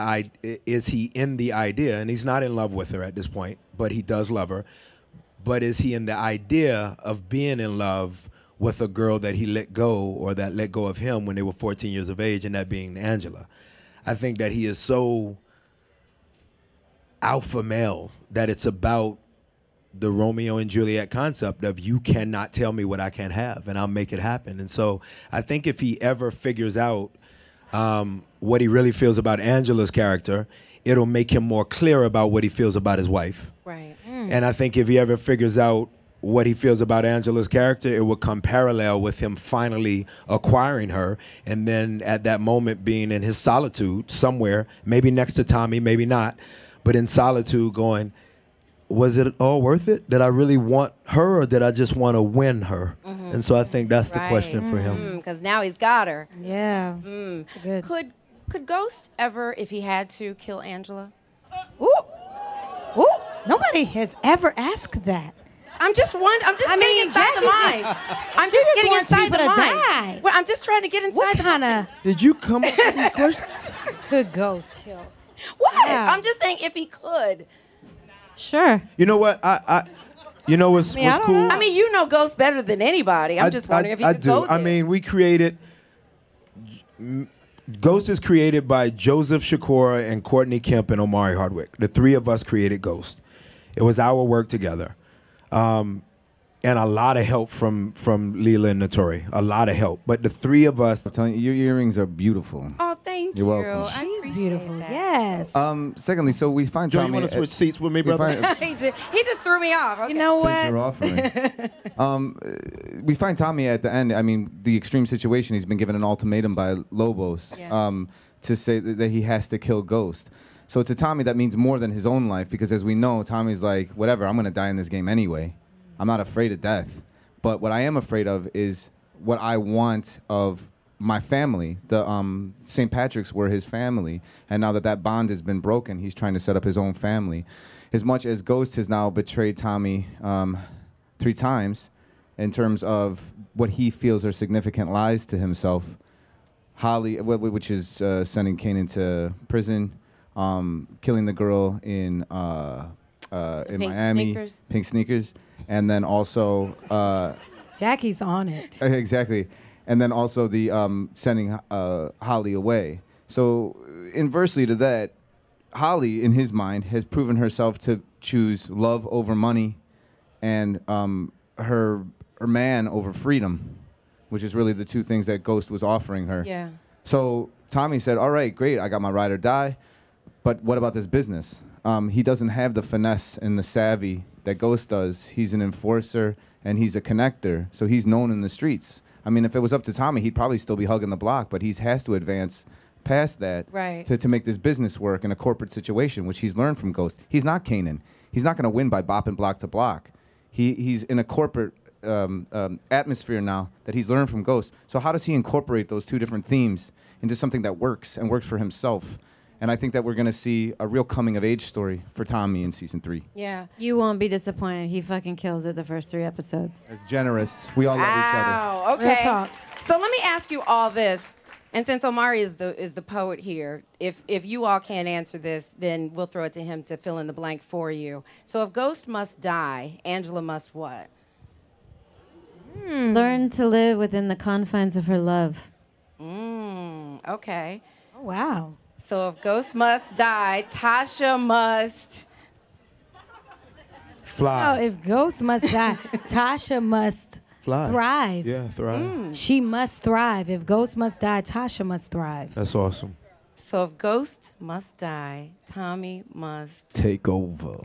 idea, and he's not in love with her at this point, but he does love her, but is he in the idea of being in love with a girl that he let go, or that let go of him when they were 14 years of age, and that being Angela? I think that he is so alpha male that it's about the Romeo and Juliet concept of you cannot tell me what I can't have, and I'll make it happen. And so I think if he ever figures out what he really feels about Angela's character, it'll make him more clear about what he feels about his wife. Right. And I think if he ever figures out what he feels about Angela's character, it will come parallel with him finally acquiring her, and then at that moment being in his solitude somewhere, maybe next to Tommy, maybe not, but in solitude going, was it all worth it? Did I really want her, or did I just want to win her? Mm-hmm. And so I think that's the question for him. Because now he's got her. Yeah. Good. Could Ghost ever, if he had to, kill Angela? Ooh. Nobody has ever asked that. I'm just getting inside the mind. I'm just getting inside the mind. Well, I'm just trying to get inside what the kind mind. of? Did you come up with these questions? Could Ghost kill? What? Yeah. I'm just saying if he could. Sure. You know what? You know what's cool? I mean, you know Ghost better than anybody. I'm just wondering if he could go there. I mean, we created... Ghost is created by Joseph Sikora and Courtney Kemp and Omari Hardwick. The three of us created Ghost. It was our work together. And a lot of help from Lela and Naturi. A lot of help. But the three of us... I'm telling you, your earrings are beautiful. Oh, thank You're you. welcome. She's beautiful. That. Yes. Secondly, so we find Joe, Tommy... you want to switch seats with me, brother? He just threw me off. Okay. You know Since what? you're offering. We find Tommy at the end. I mean, the extreme situation. He's been given an ultimatum by Lobos to say that he has to kill Ghost. So to Tommy, that means more than his own life, because as we know, Tommy's like, whatever, I'm going to die in this game anyway. I'm not afraid of death. But what I am afraid of is what I want of my family. The St. Patrick's were his family, and now that bond has been broken, he's trying to set up his own family. As much as Ghost has now betrayed Tommy 3 times in terms of what he feels are significant lies to himself, Holly, which is sending Kanan to prison, killing the girl in Miami, Sneakers. Pink Sneakers, and then also Jackie's on it. Exactly, and then also the sending Holly away. So inversely to that, Holly, in his mind, has proven herself to choose love over money, and her man over freedom, which is really the 2 things that Ghost was offering her. Yeah. So Tommy said, all right, great, I got my ride or die, but what about this business? He doesn't have the finesse and the savvy that Ghost does. He's an enforcer, and he's a connector, so he's known in the streets. I mean, if it was up to Tommy, he'd probably still be hugging the block, but he has to advance past that to make this business work in a corporate situation, which he's learned from Ghost. He's not Kanan. He's not going to win by bopping block to block. He's in a corporate atmosphere now that he's learned from Ghost. So how does he incorporate those 2 different themes into something that works and works for himself? And I think that we're going to see a real coming-of-age story for Tommy in season 3. Yeah. You won't be disappointed. He fucking kills it the first 3 episodes. As generous, we all love each other. Wow. Okay. So let me ask you all this. And since Omari is the poet here, if you all can't answer this, then we'll throw it to him to fill in the blank for you. So if Ghost must die, Angela must what? Learn to live within the confines of her love. Okay. Oh, wow. So if Ghost must die, Tasha must fly. Oh, if Ghost must die, Tasha must Fly. thrive. Yeah, thrive. She must thrive. If Ghost must die, Tasha must thrive. That's awesome. So if Ghost must die, Tommy must take over.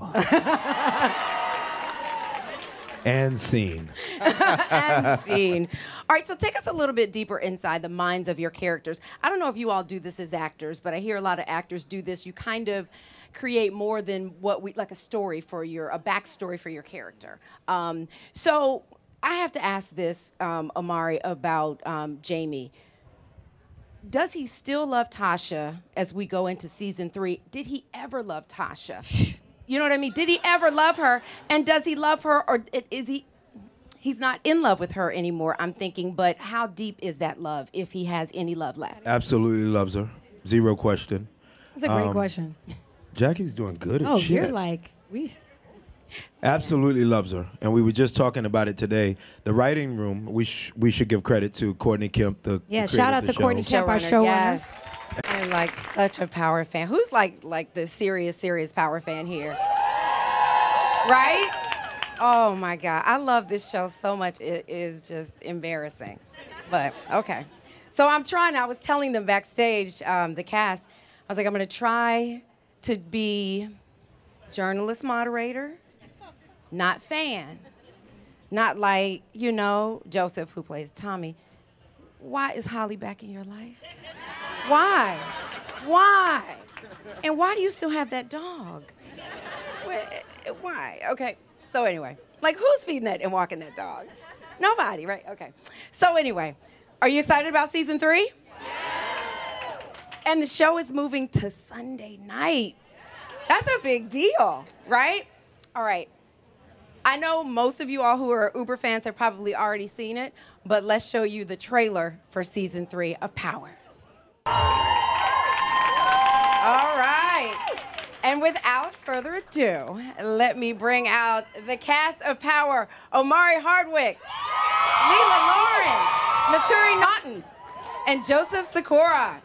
And scene. and scene. All right, so take us a little bit deeper inside the minds of your characters. I don't know if you all do this as actors, but I hear a lot of actors do this. You kind of create more than like a story for a backstory for your character. So I have to ask this, Omari, about Jamie. Does he still love Tasha as we go into season 3? Did he ever love Tasha? You know what I mean? Did he ever love her? And does he love her, or is he's not in love with her anymore, I'm thinking, but how deep is that love, if he has any love left? Absolutely loves her. Zero question. That's a great question. Jackie's doing good Oh, as shit. you're like, Absolutely loves her. And we were just talking about it today. The writing room, we should give credit to Courtney Kemp, the shout out to Courtney Kemp, our showrunner. Yes. I'm like such a Power fan. Who's like the serious Power fan here? Right? Oh my God. I love this show so much. It is just embarrassing. But okay. So I was telling them backstage, the cast, I was like, I'm gonna try to be journalist moderator, not fan. Not like, Joseph, who plays Tommy. Why is Holly back in your life? Why? Why? And why do you still have that dog? Why? Okay. So anyway, like who's feeding that and walking that dog? Nobody, right? Okay. So anyway, are you excited about season 3? And the show is moving to Sunday night. That's a big deal, right? All right. I know most of you all who are Uber fans have probably already seen it, but let's show you the trailer for season 3 of Power. All right. And without further ado, let me bring out the cast of Power: Omari Hardwick, Lela Loren, Naturi Naughton, and Joseph Sikora.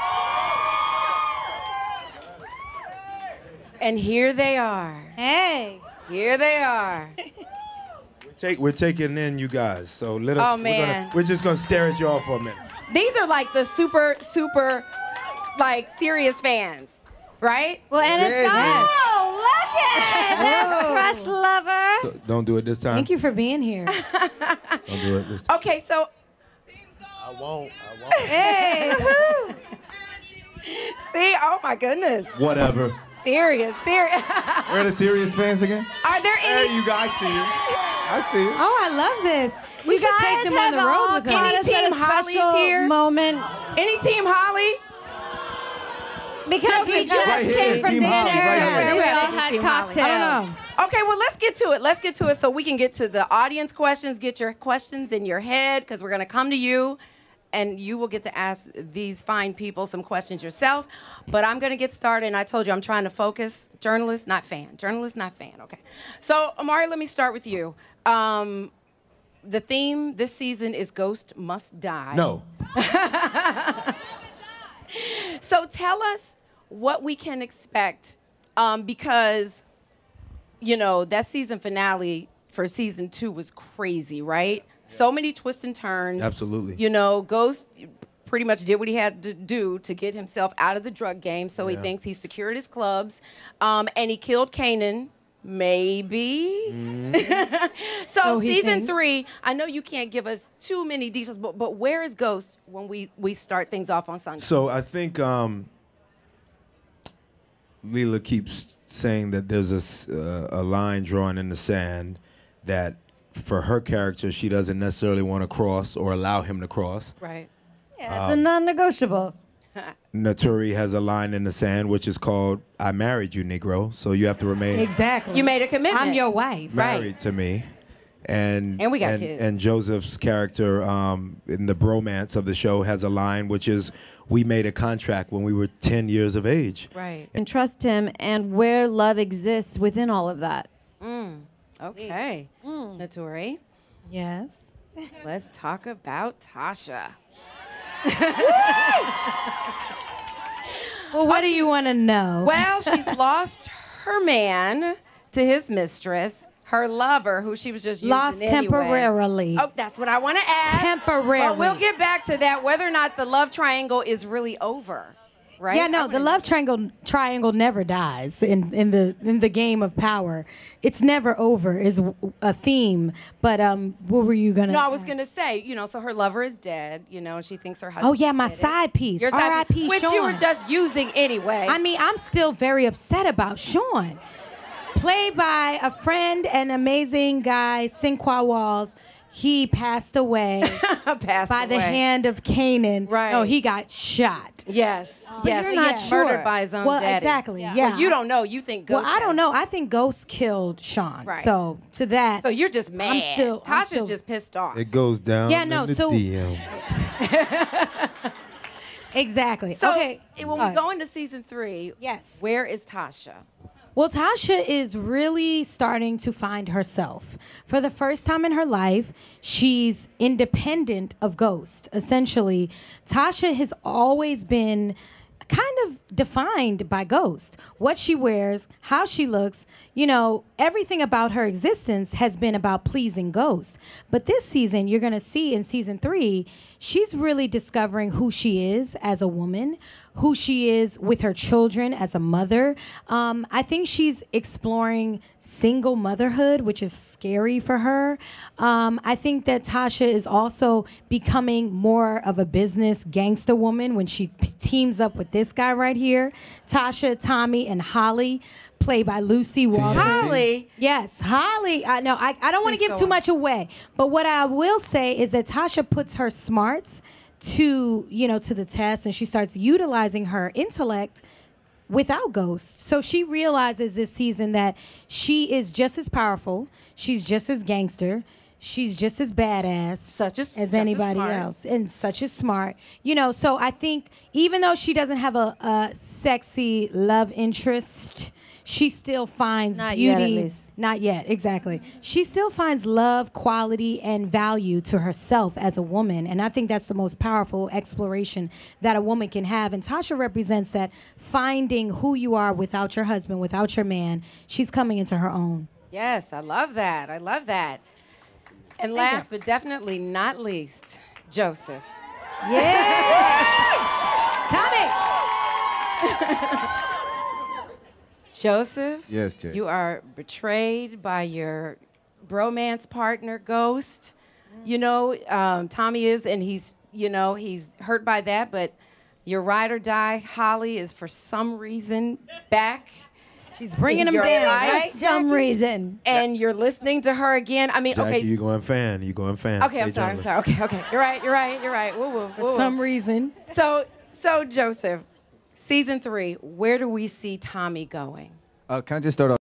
And here they are. Hey. Here they are. We're taking in you guys, so let us. Oh, man. We're just gonna stare at y'all for a minute. These are like the super, like serious fans, right? Well, and it's look it! That's Crush Lover. So don't do it this time. Thank you for being here. Don't do it this time. Okay, so. I won't. Hey, woo! See, oh my goodness. Whatever. Serious. Where are the serious fans again? Are there any? There you guys see it. I see it. Oh, I love this. We should take them on the road with us. Any Team Holly's here? Moment. Any Team Holly? Because we just Right here, came from Team dinner Holly, right here. where we Yeah, all had Team Holly. cocktails. I don't know. Okay, well, let's get to it so we can get to the audience questions. Get your questions in your head, because we're going to come to you, and you will get to ask these fine people some questions yourself. But I'm going to get started, and I told you I'm trying to focus. Journalist, not fan. Journalist, not fan. Okay. So, Omari, let me start with you. The theme this season is Ghost Must Die. No. So tell us what we can expect, because, that season finale for season 2 was crazy, right? So many twists and turns. Absolutely. Ghost pretty much did what he had to do to get himself out of the drug game, so he thinks he secured his clubs, and he killed Kanan, maybe. So season 3, I know you can't give us too many details, but where is Ghost when we start things off on Sunday? So I think Lela keeps saying that there's a line drawn in the sand that for her character she doesn't necessarily want to cross or allow him to cross. Right. Yeah, it's a non-negotiable. Naturi has a line in the sand which is called "I married you, Negro," so you have to remain Exactly. You made a commitment. I'm your wife. married to me. And we got kids. And Joseph's character in the bromance of the show has a line which is, "We made a contract when we were 10 years of age." Right. And trust him, and where love exists within all of that. Okay. Naturi, Yes. let's talk about Tasha. Well, what do you want to know? Well, she's lost her man to his mistress, her lover, who she was just using Lost anyway. temporarily. Oh, that's what I want to ask. Temporarily. But we'll get back to that, whether or not the love triangle is really over, right? Yeah, no, the love triangle never dies in the game of power. It's never over is a theme. But what were you gonna? No, I was gonna say, so her lover is dead, and she thinks her husband. Oh yeah, my did it. side piece. Your side R.I.P. piece, which Sean. you were just using anyway. I mean, I'm still very upset about Sean. Played by a friend and amazing guy, Sikora Walls. He passed away by the hand of Canaan. Right. Oh, he got shot. Yes. Yes. You're not sure. Murdered by his own Well, daddy. exactly. Yeah. Yeah. Well, you don't know. You think Ghost. Well, I don't know. I think Ghost killed Sean. Right. So to that. So you're just mad. I'm Tasha's still- just pissed off. It goes down. Yeah, no, in the so- DM. Exactly. So okay. when we go into season 3, yes, where is Tasha? Well, Tasha is really starting to find herself. For the first time in her life, she's independent of Ghost. Essentially, Tasha has always been kind of defined by Ghost. What she wears, how she looks, everything about her existence has been about pleasing Ghost. But this season, you're going to see in season 3, she's really discovering who she is as a woman, who she is with her children as a mother. I think she's exploring single motherhood, which is scary for her. I think that Tasha is also becoming more of a business gangster woman when she teams up with this guy right here. Tasha, Tommy, and Holly, played by Lucy Walton. Holly? Yes, Holly. I know. I don't want to give too much away, but what I will say is that Tasha puts her smarts to the test, and she starts utilizing her intellect without Ghost. So she realizes this season that she is just as powerful, she's just as gangster, she's just as badass as anybody else, and such as smart. So I think even though she doesn't have a sexy love interest, she still finds Not beauty. yet, at least. Not yet, exactly. She still finds love, quality, and value to herself as a woman. And I think that's the most powerful exploration that a woman can have. And Tasha represents that, finding who you are without your husband, without your man. She's coming into her own. Yes, I love that. I love that. And last but definitely not least, Joseph. Tommy! Joseph, Yes, Jay. you are betrayed by your bromance partner, Ghost. Tommy is, and he's hurt by that, but your ride or die, Holly, is for some reason back. She's bringing him Your down, life. right? Some reason. And you're listening to her again. I mean, Jackie, okay. you going fan. You going fan. Okay, I'm Stay sorry. jealous. Okay. You're right. Woo, woo, For woo. some reason. So Joseph, season 3, where do we see Tommy going? Can I just start off?